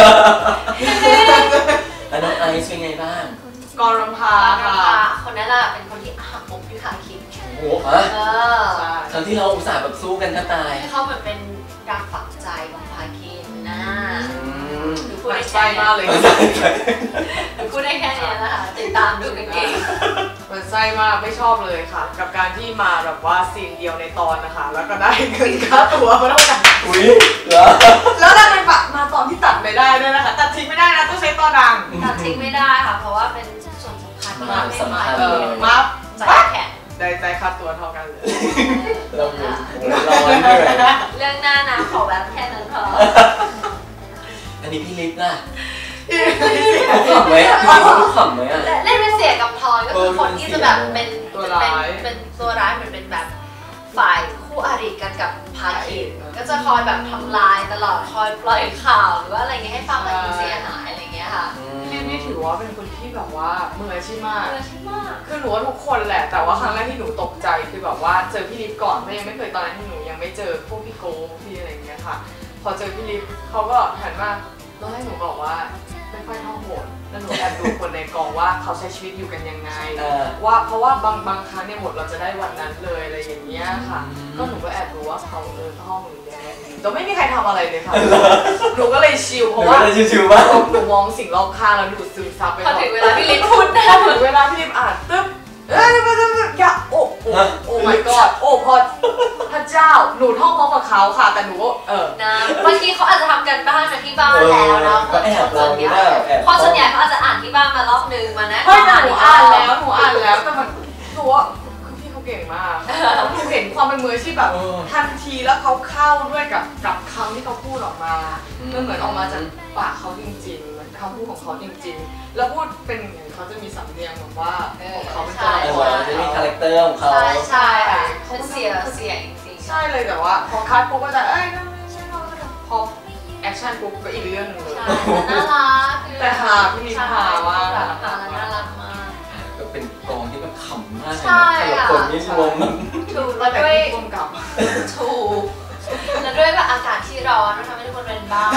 E: แล้วน้องไอซ์เป็นไงบ้าง
F: กรณภาค่ะ
D: คนนั้นแหละเป็นคนที่หักอกพี่ขาคิด
E: โอ้โหครั้งที่เราอุตส่าห์แบบสู้กันก็ตาย
D: เขาเหมือนเป็นรักฝังใจของพาคินนะ
F: คือพูดได้แค่มากเลย
D: พูดได้แค่นี้นะคะติดตามดูกันเอง
F: มันไส้มากไม่ชอบเลยค่ะกับการที่มาแบบว่าซีนเดียวในตอนนะคะแล้วก็ได้เงินค่าตัวมาแล้วกัน
E: อุ้ยเหรอ
F: แล้วได้เป็นแบบมาตอนที่ตัดไม่ได้ด้วยนะคะตัดทิ้งไม่ได้นะต้องใช้ตอนดัง
D: ตัดทิ้งไม่ได้ค่ะเพราะว่าเป็นส่วนสำคัญ
E: สำคัญ
F: มา
D: ใจแข็ง
F: ได้ใจค่าตัวเท่ากันเลย
E: เราเ
D: รื่องหน้านะขอแบบแค่นั้นพอ
E: อันนี้พี่ลิฟล่ะขำไหมขำไหมอ่ะ
D: เล่นเป็นเสียกับพลอยก็คือคนที่จะแบบเป็นตัวร้ายเหมือนเป็นแบบฝ่ายคู่อริกันกับพาคินก็จะคอยแบบทำลายตลอดคอยปล่อยข่าวหรือว่าอะไรเงี้ยให้ฟังแล้วเสียหายอะไรเงี้ยค่ะ
F: ลิฟนี่ถือว่าเป็นคนที่แบบว่ามืออาชีพมากคือหนูว่าทุกคนแหละแต่ว่าครั้งแรกที่หนูตกใจคือแบบว่าเจอพี่ลิฟก่อนเพราะยังไม่เคยตอนนั้นที่หนูยังไม่เจอพวกพี่โก้พี่อะไรเงี้ยค่ะพอเจอพี่ลิฟเขาก็หันมาแล้วให้หนูบอกว่าไม่ค่อยท่องบทแล้วหนูแอบดูคนในกองว่าเขาใช้ชีวิตอยู่กันยังไงว่าเพราะว่าบางครั้งเนี่ยบทเราจะได้วันนั้นเลยอะไรอย่างเงี้ยค่ะก็หนูก็แอบรู้ว่าเขาท่องหรือยังไงแต่ไม่มีใครทำอะไรเลยค่ะหนูก็เลยชิลเพราะว่าหนูมองสิ่งรอบข้างแล้วดูซึมซับไป
D: พอถึงเวลาพี่ลิฟพูด
F: พอถึงเวลาพี่ลิฟอ่านตึ๊บอย่าโอ้ my god โอ้พอพระเจ้าหนูท่องพร้อมกับเขาค่ะแต่หนู
D: นะบางทีเขาอาจจะทำกันบ้านมาที่บ้านแล้วนะคนส่วนใหญ่เขาอาจจะอ่านที่บ้านมารอบนึงมานะ
F: เฮ้ยแต่หนูอ่านแล้วแต่มันหนูว่าคือพี่เขาเก่งมากหนูเห็นความเป็นมือที่แบบทันทีแล้วเขาเข้าด้วยกับคำที่เขาพูดออกมามันเหมือนออกมาจากปากเขาจริงๆคำพูดของเขาจริงๆแล้วพูดเป็นอย่างเขาจะมีสำเนียงแบบว่าของเขาเป็นตัว
E: จะมีคาแรคเตอร์ของเขา
D: ใช่เขาเสียจริง
F: ใช่เลยแต่ว่าพอคัดปุ๊บก็จะพอแอคชั่นปุ๊บก็อีกเรื่องนึงเลย
D: น่ารัก
F: แต่หาพี่ลิฟหาว่า
D: น่ารักมาก
E: ก็เป็นมากเลย
D: ใช่
E: นะแต่ละ
D: ค่ะ
E: คนนี่รวม
D: ถูกแล้ว
F: แต่
D: ด้วย
F: ที่ร่วมกับ
D: ถูกแล้วด้วยแบบอากาศที่ร้อนมันทำให้ทุกคนเป็นบ้า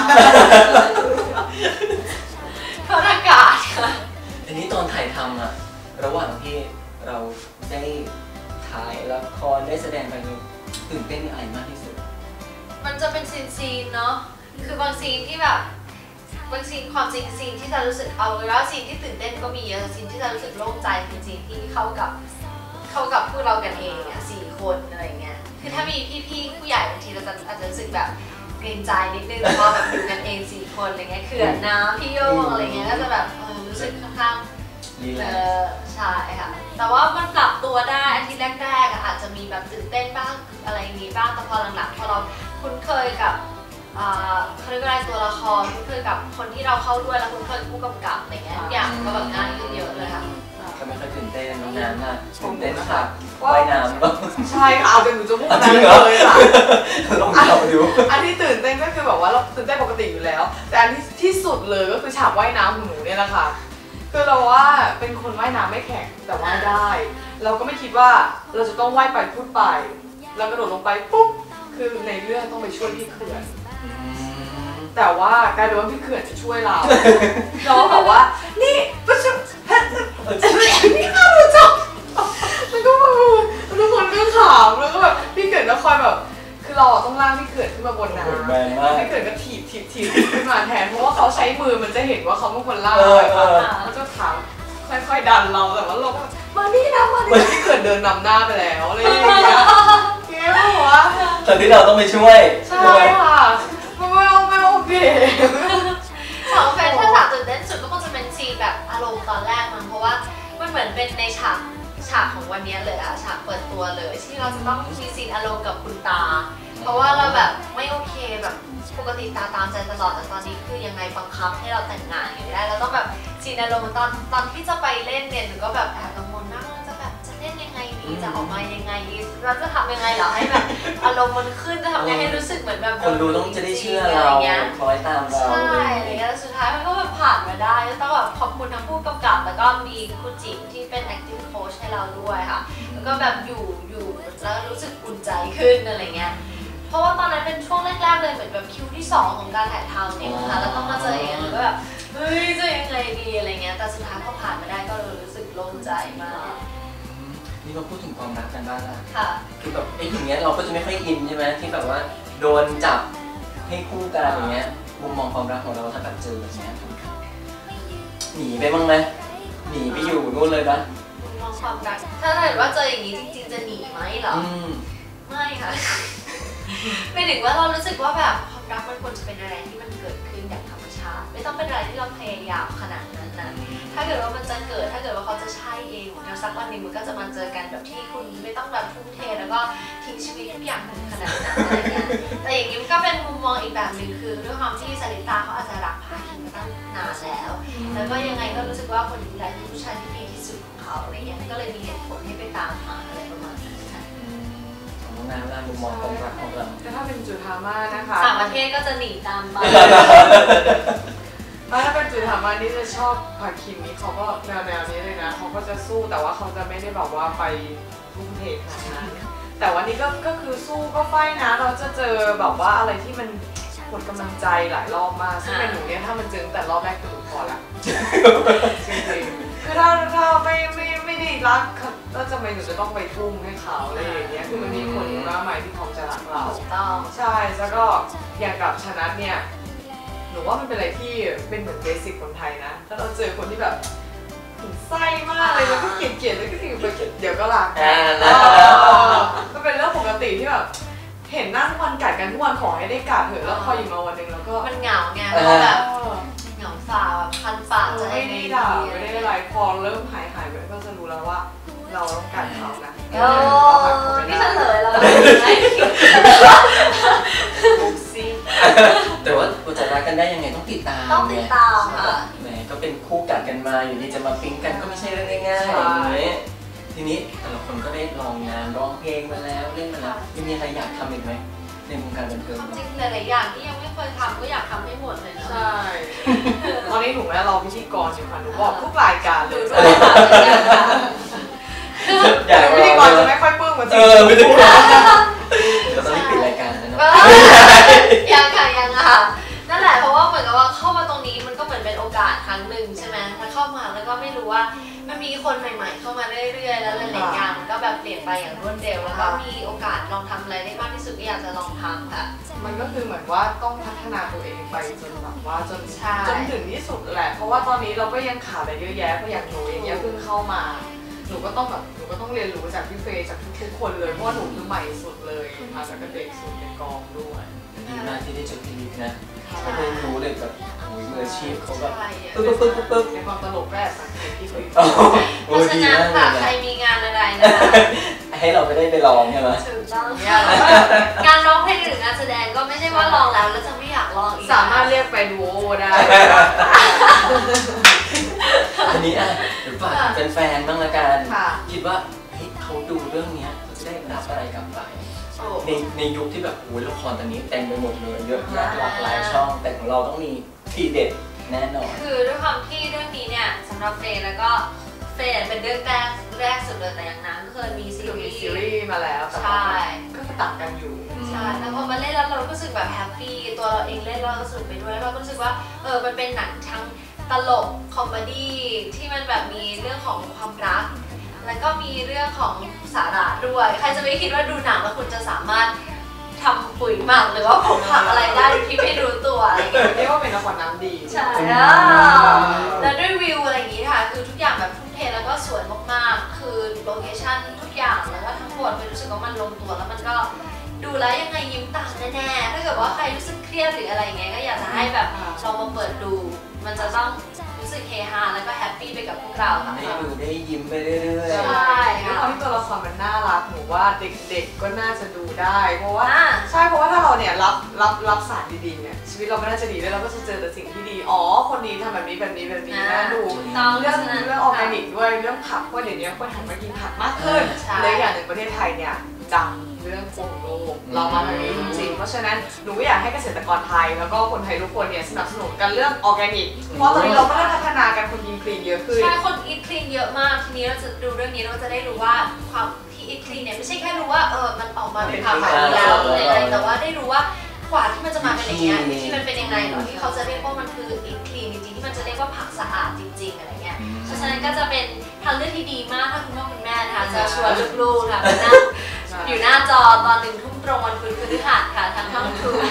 D: เพราะอากาศค่ะ
E: ทีนี้ตอนถ่ายทำอะระหว่างที่เราได้ถ่ายละครได้แสดงไปเราตื่นเต้นอะไรมากที่สุด
D: มันจะเป็นซีนเนาะคือบางซีนที่แบบบางซีนความจริงซีนที่จะรู้สึกเอาแล้วซีนที่ตื่นเต้นก็มีเยอะซีนที่จะรู้สึกโล่งใจเป็นซีนที่เข้ากับพวกเรากันเองอะ4 คนอะไรเงี้ยคือถ้ามีพี่ๆผู้ใหญ่บางทีเราจะอาจจะรู้สึกแบบเกรงใจนิดนึงพอแบบอยู่กันเอง4 คนอะไรเงี้ยเขื่อนน้ำพี่โยงอะไรเงี้ยก็จะแบบรู้สึกค่อนข้าง
E: รีแลกซ์
D: ใช่ค่ะแต่ว่ามันปรับตัวได้อาทิตย์แรกๆอาจจะมีแบบตื่นเต้นบ้างอะไรอย่างนี้บ้างแต่พอหลังๆพอเราคุ้นเคยกับเขาเรียกว่าอะไรตัวละครคุ้นเคยกับคนที่เราเข้าด้วยแล้วคุ้นเคยกับผู้กำกับอะไรเงี้ยทุกอย่างก็แบบง่ายขึ้นเยอะเลยค่ะ
E: ก็ไม่ค่อยตื่นเต้นน้องน้ำน่ะตื่นเต้นค่ะว่ายน้ำบ้าง
F: ใช่ค่ะเอาเป็นหนูจะพูด
E: จริ
F: นั้
E: ง
F: น
E: เหรอ
F: เลยค่ะ
E: ลองเข้าดู
F: อันที่ตื่นเต้นก็คือแบบว่าเราตื่นเต้นปกติอยู่แล้ว แต่อันที่สุดเลยก็คือฉากว่ายน้ำของหนูเนี่ยแหละค่ะคือเราว่าเป็นคนว่ายน้ำไม่แข็งแต่ว่ายได้ เราก็ไม่คิดว่าเราจะต้องว่ายไปพูดไปแล้วกระโดดลงไปปุ๊บคือในเรื่องต้องไปช่วยพี่เขื่อนแต่ว่ากลายเป็นว่าพี่เขื่อนจะช่วยเราเราก็บอกว่านี่ประชุมนี่ข้ารู้จักแล้วก็แบบทุกคนก็ขำแล้วก็แบบพี่เขื่อนก็คอยแบบคือเราต้องลากพี่เขื่อนขึ้นมาบนน้ำ
E: แรงมาก
F: พี่เขื่อนก็ถีบขึ้นมาแทนเพราะว่าเขาใช้มือมันจะเห็นว่าเขาเป็นคนลากเขาจะถามค่อยๆดันเราแต่ว่าเราก็มานี่นะมานี่พี่เขื่อนเดินนำหน้าไปแล้วอะไรอย่างเงี้ยเงี้ยบอกว่า
E: ตอนที่เราต้องไปช่วย
F: ใช่ค่ะไม่โอเค
D: ฉากแฟนถ้าฉากตื่นเต้นสุดก็คงจะเป็นซีนแบบอารมณ์ตอนแรกมันเพราะว่ามันเหมือนเป็นในฉากของวันนี้เลยอะฉากเปิดตัวเลยที่เราจะต้องมีซีนอารมณ์กับคุณตาเพราะว่าเราแบบไม่โอเคแบบปกติตาตามใจตลอดแต่ตอนนี้คือยังไงบังคับให้เราแต่งงานอยู่ไม่ได้เราต้องแบบซีนอารมณ์ตอนที่จะไปเล่นเนี่ยหนูก็แบบแอบกังวลมากว่าจะแบบจะเล่นยังไงดีจะออกมายังไงดีเราจะทำยังไงเหรอให้แบบอารมณ์มันขึ้นจะทำยังไงให้รู้สึกเหมือนแบบ
E: คนดูต้องจะได้เชื่อเราคอยตามเรา
D: ใช่อะไรเงี้ยสุดท้ายมันก็แบบผ่านมาได้แล้วต้องแบบขอบคุณทั้งผู้กำกับแล้วก็มีครูจิ๋มที่เป็น acting coach ให้เราด้วยค่ะแล้วก็แบบอยู่แล้วรู้สึกอุ่นใจขึ้นอะไรเงี้ยเพราะว่าตอนนั้นเป็นช่วงแรกๆเลยเหมือนแบบคิวที่2ของการถ่ายทำเนี่ยค่ะแล้วต้องมาเจออย่างนั้นหรือก็แบบเฮ้ยจะยังไงดีอะไรเงี้ยแต่สุดท้ายพอผ่านมาได้ก็รู้สึกโล่งใจมาก
E: นี่มาพูดถึงความรักกันบ้างละ
D: ค่ะ
E: คือแบบไอ้อย่างเงี้ยเราก็จะไม่ค่อยอินใช่ไหมที่แบบว่าโดนจับให้คู่กันอย่างเงี้ยมุมมองความรักของเราถ้าแบบเจอแบบเนี้ยหนีไปบ้างไหมหนีไปอยู่นู่นเลยปะ
D: มองความรักถ้าเกิดว่าเจออย่างนี้จริงๆจะหนีไหมเหรอ ไม่ค่ะ ไม่ถึงว่าเรารู้สึกว่าแบบความรักมันควรจะเป็นอะไรที่มันเกิดขึ้นอย่างธรรมชาติไม่ต้องเป็นอะไรที่เราพยายามขนาดนั้นนะถ้าเกิดว่ามันจะเกิดถ้าเกิดว่าเขาจะใช่เองแล้วสักวันหนึ่งมันก็จะมาเจอกันแบบที่คุณไม่ต้องแบบทุ่มเทแล้วก็ทิ้งชีวิตทุกอย่างขนาดนั้นอะไรเงี้ยแต่อย่างนี้มันก็เป็นมุมมองอีกแบบหนึ่งคือด้วยความที่สลิตาเขาอาจจะรักพาคินมาตั้งนานแล้วก็ยังไงก็รู้สึกว่าคนนี้แหละคือผู้ชายที่ดีที่สุดของเขาอะไรเงี้ยก็เลยมีเหตุผลให้ไปตามหาอะไรประมาณนั้นค่ะ
E: ของน้ำมุมมองความรักของเรา
F: แต่ถ้าเป็นจุธามานะคะ
D: ต่างประเทศก็จะหนีตามไป
F: ถ้าเป็นจุธามานี่จะชอบพาคินนี่เขาก็แนวนี้เลยนะเขาก็จะสู้แต่ว่าเขาจะไม่ได้แบบว่าไปทุ่มเทขนาดนั้นแต่วันนี้ก็คือสู้ก็ไฟนะเราจะเจอแบบว่าอะไรที่มันหมดกำลังใจหลายรอบมากซึ่งเป็นหนูเนี่ยถ้ามันเจอแต่รอบแรกก็พอละจริงๆคือถ้าไม่ได้รักก็จะไม่หนูจะต้องไปทุ่มให้เขาอะไรอย่างเงี้ยคือมันมีคนมากมายที่พร้อมจะรักเรา
D: ถูกต้อง
F: ใช่แล้วก็อย่างกับชนัดเนี่ยหนูว่ามันเป็นอะไรที่เป็นเหมือนเบสิกคนไทยนะถ้าเราเจอคนที่แบบถึงไส้มากเลยแล้วก็เกลียดแล้วก็ถึงไปเดี๋ยวก็รักมันเป็นเรื่องปกติที่แบบเห็นหน้าทุกวันกัดกันทุกวันขอให้ได้กัดเถอะแล้วพออยู่มาวันหนึ่งแล้วก็
D: มันเหงาไงเพราะแบบเหงาฝ่าแบบคันปากจะ
F: ไม่
D: ให้
F: ได้
D: ดี
F: ด่าไม่ได้อะไรพอเริ่มหายไปก็จะรู้แล้วว่าเราต้องกัดเขานะ
D: โอ้นี่เฉลยแล้ว
F: บุ๊กซี่
E: แต่ว่าจะรักกันได้ยังไงต้องติดตาม
D: ต้องติดตามค่ะ
E: แหมก็เป็นคู่กัดกันมาอยู่ดีจะมาปิ๊งกันก็ไม่ใช่เรื่องง่ายๆอย่างนี้ทีนี้แต่ละคนก็ได้ลองงานร้องเพลงมาแล้วเล่นมาแล้วยังมีอะไรอยากทำอีกไหมในวงการบันเทิง
D: ความจริงหลายๆอย่างที่ยังไม่เคยทำก็อยากทำให้หมดเลยนะ
F: ใช่ ตอนนี้หนูแม่รอพิธีกรอยู่ค่ะหนูบอกทุกรายการเล
D: ดู
F: ย
D: ด้วยค่ะ
F: พิธีกรจะไม่ค่อยปลื้มเหมือนจริง
E: พิธีกรเราต้องรีบปิดรายการแล้วนะ
D: ยังค่ะนั่นแหละเพราะว่าเหมือนกับว่าเข้ามาตรงนี้มันก็เหมือนเป็นโอกาสครั้งหนึ่งใช่ไหมถ้าเข้ามาแล้วก็ไม่รู้ว่ามันมีคนใหม่ๆเข้ามาเรื่อยๆแล้วหลายๆอย่างมันก็แบบเปลี่ยนไปอย่างรวดเร็วแล้วก็มีโอกาสลองทำอะไรได้มากที่สุดก็อยากจะลองทำค่ะ
F: มันก็คือเหมือนว่าต้องพัฒนาตัวเองไปจนแบบว่าจนถึงที่สุดแหละเพราะว่าตอนนี้เราก็ยังขาดอะไรเยอะแยะเพราะอย่างหนูอย่างเงี้ยเพิ่งเข้ามาหนูก็ต้องเรียนรู้จากพี่เฟย์จากทุกๆคนเลยเพราะว่าหนูคือใหม่สุดเลยมาจากเด็กสุดในกองด้วย
E: ดีมากที่ได้เจอพี่ลิฟนะเขาได้รู้เลยแบบมืออาชีพเขาแบบปึ๊บ
F: ในความตลกแรกสังเกตที่เขา
D: เพราะฉะนั้นค่ะใครมีงานอะไรนะคะ
E: ให้เราไม่ได้ไปลองใช่ไหม
D: ถูกต้องงานร้องเพลงหรืองานแสดงก็ไม่ใช่ว่าลองแล้วจะไม่อยากลองอีก
F: สามารถเรียกไปดูโอได้
E: อันนี้หรือฝากเป็นแฟนบ้างละกันคิดว่าเขาดูเรื่องนี้เขาจะได้รับอะไรกลับไปในยุคที่แบบโอ้ยละครตอนนี้เต็มไปหมดเลยเยอะแยะหลากหลายช่องแต่ของเราต้องมีทีเด็ดแน่นอน
D: คือด้วยความที่เรื่องนี้เนี่ยสำหรับเฟย์แล้วก็เฟย์เป็นเรื่องแรกสุดเลยแต่อย่างนั้นเคยมีซี
F: รีส์มาแล้ว
D: ใช่
F: ก็ต่างกันอยู่
D: ใช่แล้วพอมาเล่นแล้วเรารู้สึกแบบแฮปปี้ตัวเราเองเล่นเราก็สนุกไปด้วยแล้วเราก็รู้สึกว่ามันเป็นหนังทั้งตลกคอมเมดี้ที่มันแบบมีเรื่องของความรักแล้วก็มีเรื่องของสาระด้วยใครจะไม่คิดว่าดูหนังแล้วคุณจะสามารถทำปุ๋ยหมักหรือว่าปลูกผักอะไรได้โดยที่ไม่รู้ตัวอะไรอย่างเงี้ย
F: เรียกว่าเป็นละครน้ำดี
D: ใช่แล้วด้วยวิวอะไรอย่างงี้ค่ะคือทุกอย่างแบบทุ่มเทแล้วก็สวยมากๆคือโลเคชั่นทุกอย่างแล้วก็ทั้งหมดรู้สึกว่ามันลงตัวแล้วมันก็ดูแล้วยังไงยิ้มตามแน่ๆถ้าเกิดว่าใครรู้สึกเครียดหรืออะไรอย่างเงี้ยก็อยากจะให้แบบลองมาเปิดดูมันจะต้องรู้สึกเฮฮาแล้วก็แฮปปี้ไปกับพวกเราค่ะ
E: ได้ดูได้ยิ้มไปเรื่อย
F: ๆใช่ด้วยความที่ตัวละครมันน่ารักหนูว่าเด็กๆก็น่าจะดูได้เพราะว่าใช่เพราะว่าถ้าเราเนี่ยรับสารดีๆเนี่ยชีวิตเราก็น่าจะดีด้วยเราก็จะเจอแต่สิ่งที่ดีคนนี้ทำแบบนี้น่าดูเรื่องออร์แกนิกด้วยเรื่องผักเพราะเดี๋ยวนี้คนหันมากินผักมากขึ้นและอย่างหนึ่งประเทศไทยเนี่ยดังเรื่องโคโลกเรามาทางนี้จริงๆเพราะฉะนั้นหนูก็อยากให้เกษตรกรไทยแล้วก็คนไทยทุกคนเนี่ยสนับสนุนกันเรื่องออร์แกนิกเพราะตอนนี้เราก็ได้พัฒนากันคนกินคลีนเยอะขึ้น
D: ใช่คนอีทคลีนเยอะมากทีนี้เราจะดูเรื่องนี้เราจะได้รู้ว่าความที่อีทคลีนเนี่ยไม่ใช่แค่รู้ว่ามันออกมาเป็นผักแบบนี้แล้วอะไรแต่ว่าได้รู้ว่ากว่าที่มันจะมาเป็นอย่างเงี้ยที่มันเป็นยังไงหรอที่เขาจะเรียกว่ามันคืออีทคลีนจริงๆที่มันจะเรียกว่าผักสะอาดจริงๆอะไรเงี้ยเพราะฉะนั้นก็จะเป็นทางเลือกที่ดีมากถ้าคุณพ่อคุณแม่นะคะจะชวนลูกๆค่ะนั่งอยู่หน้าจอตอน1 ทุ่มตรงวันพฤหัสค่ะทางช่อง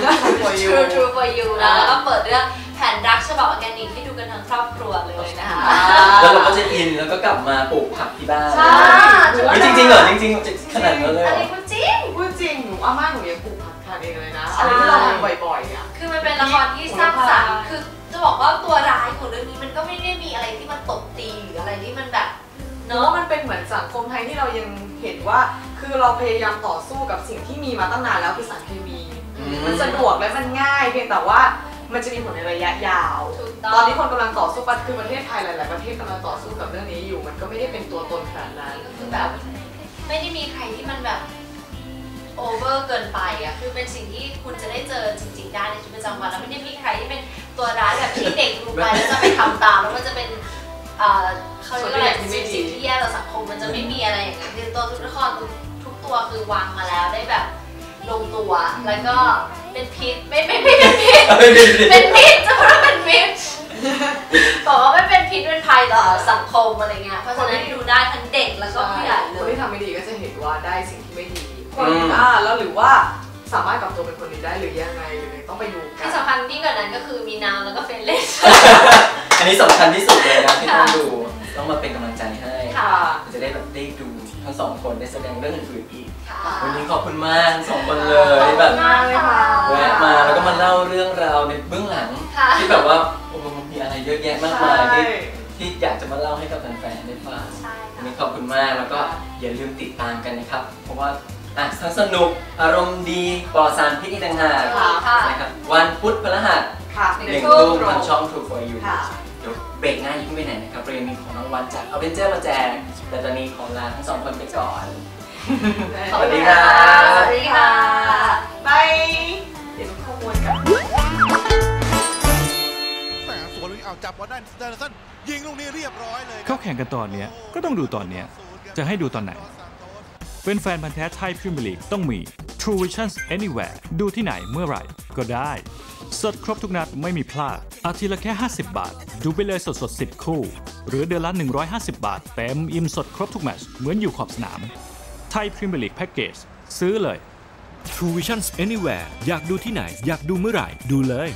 D: True for You แล้วก็เปิดเรื่องแผนรักฉบับออร์แกนิกที่ดูกันทั้งครอบครัวเลยนะคะ
E: แล้วเราก็จะอินแล้วก็กลับมาปลูกผักที่บ้าน
D: ใช่
E: จริงๆเหรอจริงๆขนาดนั้นเลย
D: อันนี้พูดจ
F: ริงหนูอาม่าหนูยังปลูกผักทานเองเลยนะอะไรที่เราทำบ่อยๆอ่ะ
D: คือมันเป็นละครที่สร้างสรรค์คือจะบอกว่าตัวร้ายของเรื่องนี้มันก็ไม่ได้มีอะไรที่มันตบตีหรืออะไรที่มันแบบ
F: เนาะมันเป็นเหมือนสังคมไทยที่เรายังเห็นว่าคือเราพยายามต่อสู้กับสิ่งที่มีมาตั้งนานแล้วคือสารเคมีมันสะดวกและมันง่ายเพียงแต่ว่ามันจะมีผลในระยะยาวตอนนี้คนกำลังต่อสู้คือประเทศไทยหลายๆประเทศกำลังต่อสู้กับเรื่องนี้อยู่มันก็ไม่ได้เป็นตัวตนขนาดนั้น
D: คือแบบไม่ได้มีใครที่มันแบบโอเวอร์เกินไปอ่ะคือเป็นสิ่งที่คุณจะได้เจอจริงๆได้ในชีวิตประจำวันแล้วไม่ได้มีใครที่เป็นตัวร้ายแบบที่เด็กดูไปแล้วจะไปทำตามแล้วมันจะเป็นเขาเรียกอะไรสิ่งที่แย่ต่อสังคมมันจะไม่มีอะไรอย่างนั้นคือตัวทุกละครทุกตัวคือวางมาแล้วได้แบบลงตัวแล้วก็เป็นพิษไม่เป็นพิษเป็นพิษจะพูดว่าเป็นพิษบอกว่าไม่เป็นพิษเป็นภัยต่อสังคมอะไรเงี้ยเพราะฉะนั้นดูได้ทั้งเด็กแล้วก็ผู้ใหญ่เลย
F: คนที่ทำไม่ดีก็จะเห็นว่าได้สิ่งที่ไม่ดีคนแล้วหรือว่าสามารถกลับตัวเป็นคนดีได้หรือยังไงหรือต้องไปดูกัน
D: ที่สำคัญยิ่งกว่านั้นก็คือมีน้ำแล้วก็เฟรนเล่
E: อันนี้สำคัญที่สุดเลยนะที่ต้องดูต้องมาเป็นกำลังใจให้จะได้แบบได้ดูทั้งสองคนได้แสดงเรื่องอื่นๆอีกวันนี้ขอบคุณมากสองคนเลยแบบแวะมาแล้วก็มาเล่าเรื่องราวในเบื้องหลังที่แบบว่าโอ้มันมีอะไรเยอะแยะมากมายที่อยากจะมาเล่าให้กับแฟนๆได้ฟังวันนี้ขอบคุณมากแล้วก็อย่าลืมติดตามกันนะครับเพราะว่าทั้งสนุกอารมณ์ดีปลอดสารพิษอีกต่างหากนะครับวันพุธพฤหัส1 ทุ่มทางช่อง True for You เดี๋ยวเบรกหน้ายิ่งไปไหนนะครับเรายังมีของรางวัลจาก Avenger มาแจกแต่ตอนนี้ของลาทั้งสองคนไปก่อนสวัสดีค่ะ
D: สวัสดีค่ะ
F: บายเดี๋ยวขโมยกัน
H: แหมสวนลุยเอาจับบอลได้เดนสันยิงลูกนี้เรียบร้อยเลย
B: เขาแข่งกันตอนเนี้ยก็ต้องดูตอนเนี้ยจะให้ดูตอนไหนเป็นแฟนพันธุ์แท้ไทยพรีเมียร์ลีกต้องมี True Vision Anywhere ดูที่ไหนเมื่อไหร่ก็ได้สดครบทุกนัดไม่มีพลาดอาทิตย์ละแค่50 บาทดูไปเลยสด10 คู่หรือเดือนละ150 บาทเต็มอิ่มสดครบทุกแมตช์เหมือนอยู่ขอบสนามไทยพรีเมียร์ลีกแพ็กเกจซื้อเลย True Vision Anywhere อยากดูที่ไหนอยากดูเมื่อไหร่ดูเลย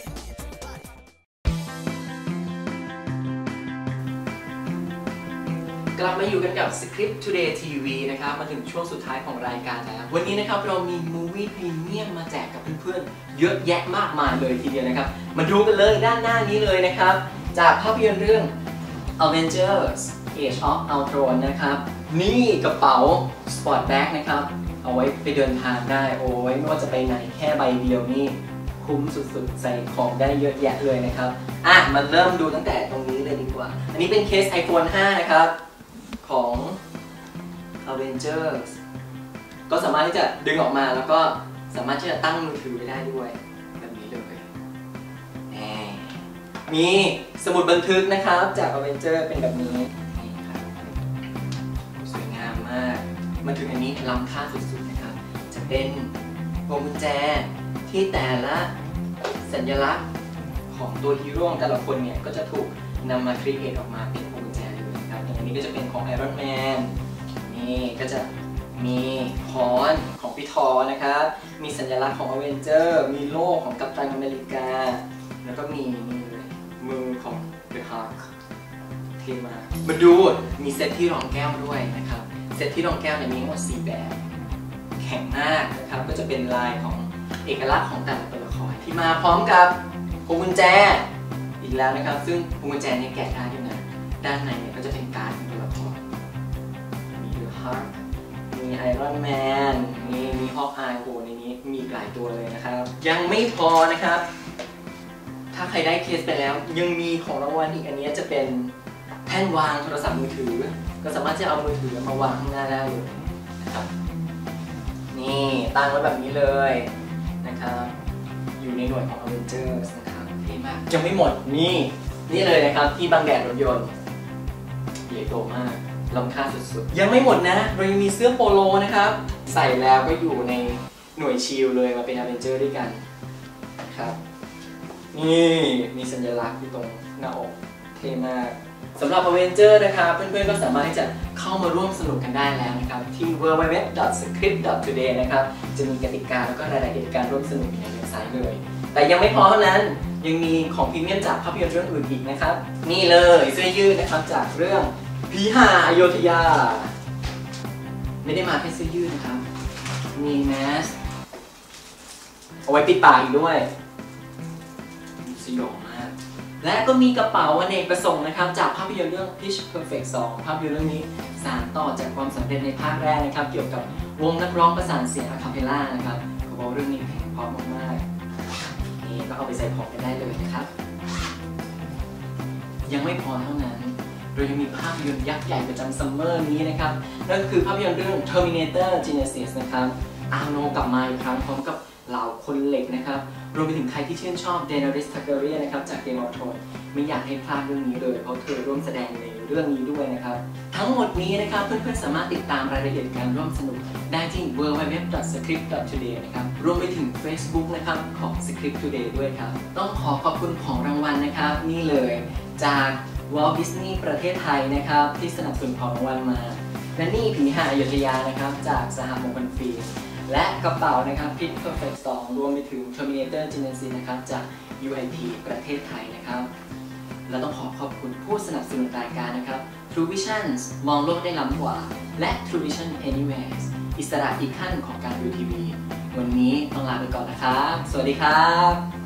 E: กลับมาอยู่กันกับ Script Today TV นะครับมาถึงช่วงสุดท้ายของรายการแล้ววันนี้นะครับเรามี Movie Premium มาแจกกับเพื่อนๆเยอะแยะมากมายเลยทีเดียวนะครับมาดูกันเลยด้านหน้านี้เลยนะครับจากภาพยนตร์เรื่อง Avengers Age of Ultron นะครับนี่กระเป๋า Sport Bag นะครับเอาไว้ไปเดินทางได้โอ้ยไม่ว่าจะไปไหนแค่ใบเดียวนี่คุ้มสุดๆใส่ของได้เยอะแยะเลยนะครับมาเริ่มดูตั้งแต่ตรงนี้เลยดีกว่าอันนี้เป็นเคส iPhone 5 นะครับของ Avengers ก็สามารถที่จะดึงออกมาแล้วก็สามารถที่จะตั้งมือถือไว้ได้ด้วยแบบนี้เลยมีสมุดบันทึกนะครับจาก Avengers เป็นแบบนี้นี่ครับสวยงามมากมาถึงอันนี้ล้ำค่าสุดๆนะครับจะเป็นพวงกุญแจที่แต่ละสัญลักษณ์ของตัวฮีโร่แต่ละคนเนี่ยก็จะถูกนำมาครีเอทออกมาเป็นพวงกุญแจอันนี้ก็จะเป็นของ Iron Man นี่ก็จะมีค้อนของพี่ทอนะครับมีสัญลักษณ์ของ Avenger มีโล่ของกัปตันอเมริกาแล้วก็มีมือของ The Hulk เท่มากมาดูมีเซตที่รองแก้วด้วยนะครับเซตที่รองแก้วเนี่ยมีทั้งหมด4แบบแข็งมากนะครับก็จะเป็นลายของเอกลักษณ์ของแต่ละตัวละครที่มาพร้อมกับพวงกุญแจอีกแล้วนะครับซึ่งพวงกุญแจเนี่ยแกะได้ด้วยนะด้านในเนี่ยก็จะเป็นการ์ดของตัวละครมี The Hulk มี Iron Man มี Hawkeye โหในนี้มีหลายตัวเลยนะครับยังไม่พอนะครับถ้าใครได้เคสไปแล้วยังมีของรางวัลอีกอันนี้จะเป็นแท่นวางโทรศัพท์มือถือก็สามารถจะเอามือถือมาวางข้างหน้าได้เลยนะครับนี่ตั้งไว้แบบนี้เลยนะครับอยู่ในหน่วยของ Avengers นะครับเท่มากยังไม่หมดนี่เลยนะครับที่บังแดดรถยนต์ใหญ่โตมากล้ำค่าสุดๆยังไม่หมดนะเรายังมีเสื้อโปโลนะครับใส่แล้วก็อยู่ในหน่วยชิลเลยมาเป็น Avenger ด้วยกันนะครับนี่มีสัญลักษณ์อยู่ตรงหน้าอกเท่มากสำหรับ Avenger นะครับเพื่อนๆก็สามารถที่จะเข้ามาร่วมสนุกกันได้แล้วนะครับที่ www.script.today นะครับจะมีกติกาแล้วก็รายละเอียดการร่วมสนุกในเว็บไซต์เลยแต่ยังไม่พอเท่านั้นยังมีของพรีเมียมจากภาพยนตร์เรื่องอื่นอีกนะครับนี่เลยเสื้อยืดนะครับจากเรื่องผีห่าอโยธยาไม่ได้มาแค่เสื้อยืดนะครับมีแมสเอาไว้ปิดปากอีกด้วยสยองมากและก็มีกระเป๋าอเนกประสงค์นะครับจากภาพยนตร์เรื่อง Pitch Perfect 2 ภาพยนตร์เรื่องนี้สานต่อจากความสำเร็จในภาคแรกนะครับเกี่ยวกับวงนักร้องประสานเสียงอะคาเพลล่านะครับเขาบอกเรื่องนี้เพลงเพราะมากๆนี่ก็เอาไปใส่ของกันได้เลยนะครับยังไม่พอเท่านั้นเรายังมีภาพยนตร์ยักษ์ใหญ่ประจำซัมเมอร์นี้นะครับนั่นคือภาพยนตร์เรื่อง Terminator Genisys นะครับอาร์โนกลับมาอีกครั้งพร้อมกับเหล่าคนเหล็กนะครับรวมไปถึงใครที่ชื่นชอบ Daenerys Targaryen นะครับจาก Game of Thrones ไม่อยากให้พลาดเรื่องนี้เลยเพราะเธอร่วมแสดงในเรื่องนี้ด้วยนะครับทั้งหมดนี้นะครับเพื่อนๆสามารถติดตามรายละเอียดการร่วมสนุกได้ที่ www.script.today นะครับรวมไปถึง Facebook นะครับของ Script Today ด้วยครับต้องขอบคุณของรางวัลนะครับนี่เลยจาก Walt Disney ประเทศไทยนะครับที่สนับสนุนของรางวัลมาและนี่ผีห่าอโยธยานะครับจากสหมงคลฟิล์มและกระเป๋านะครับ Pitch Perfect 2 รวมไปถึง Terminator Genisys นะครับจาก UIP ประเทศไทยนะครับและต้องขอบคุณผู้สนับสนุนรายการนะครับ True Visions มองโลกได้ล้ำกว่าและ True Vision Anywhere อิสระอีกขั้นของการดูทีวีวันนี้ต้องลาไปก่อนนะครับสวัสดีครับ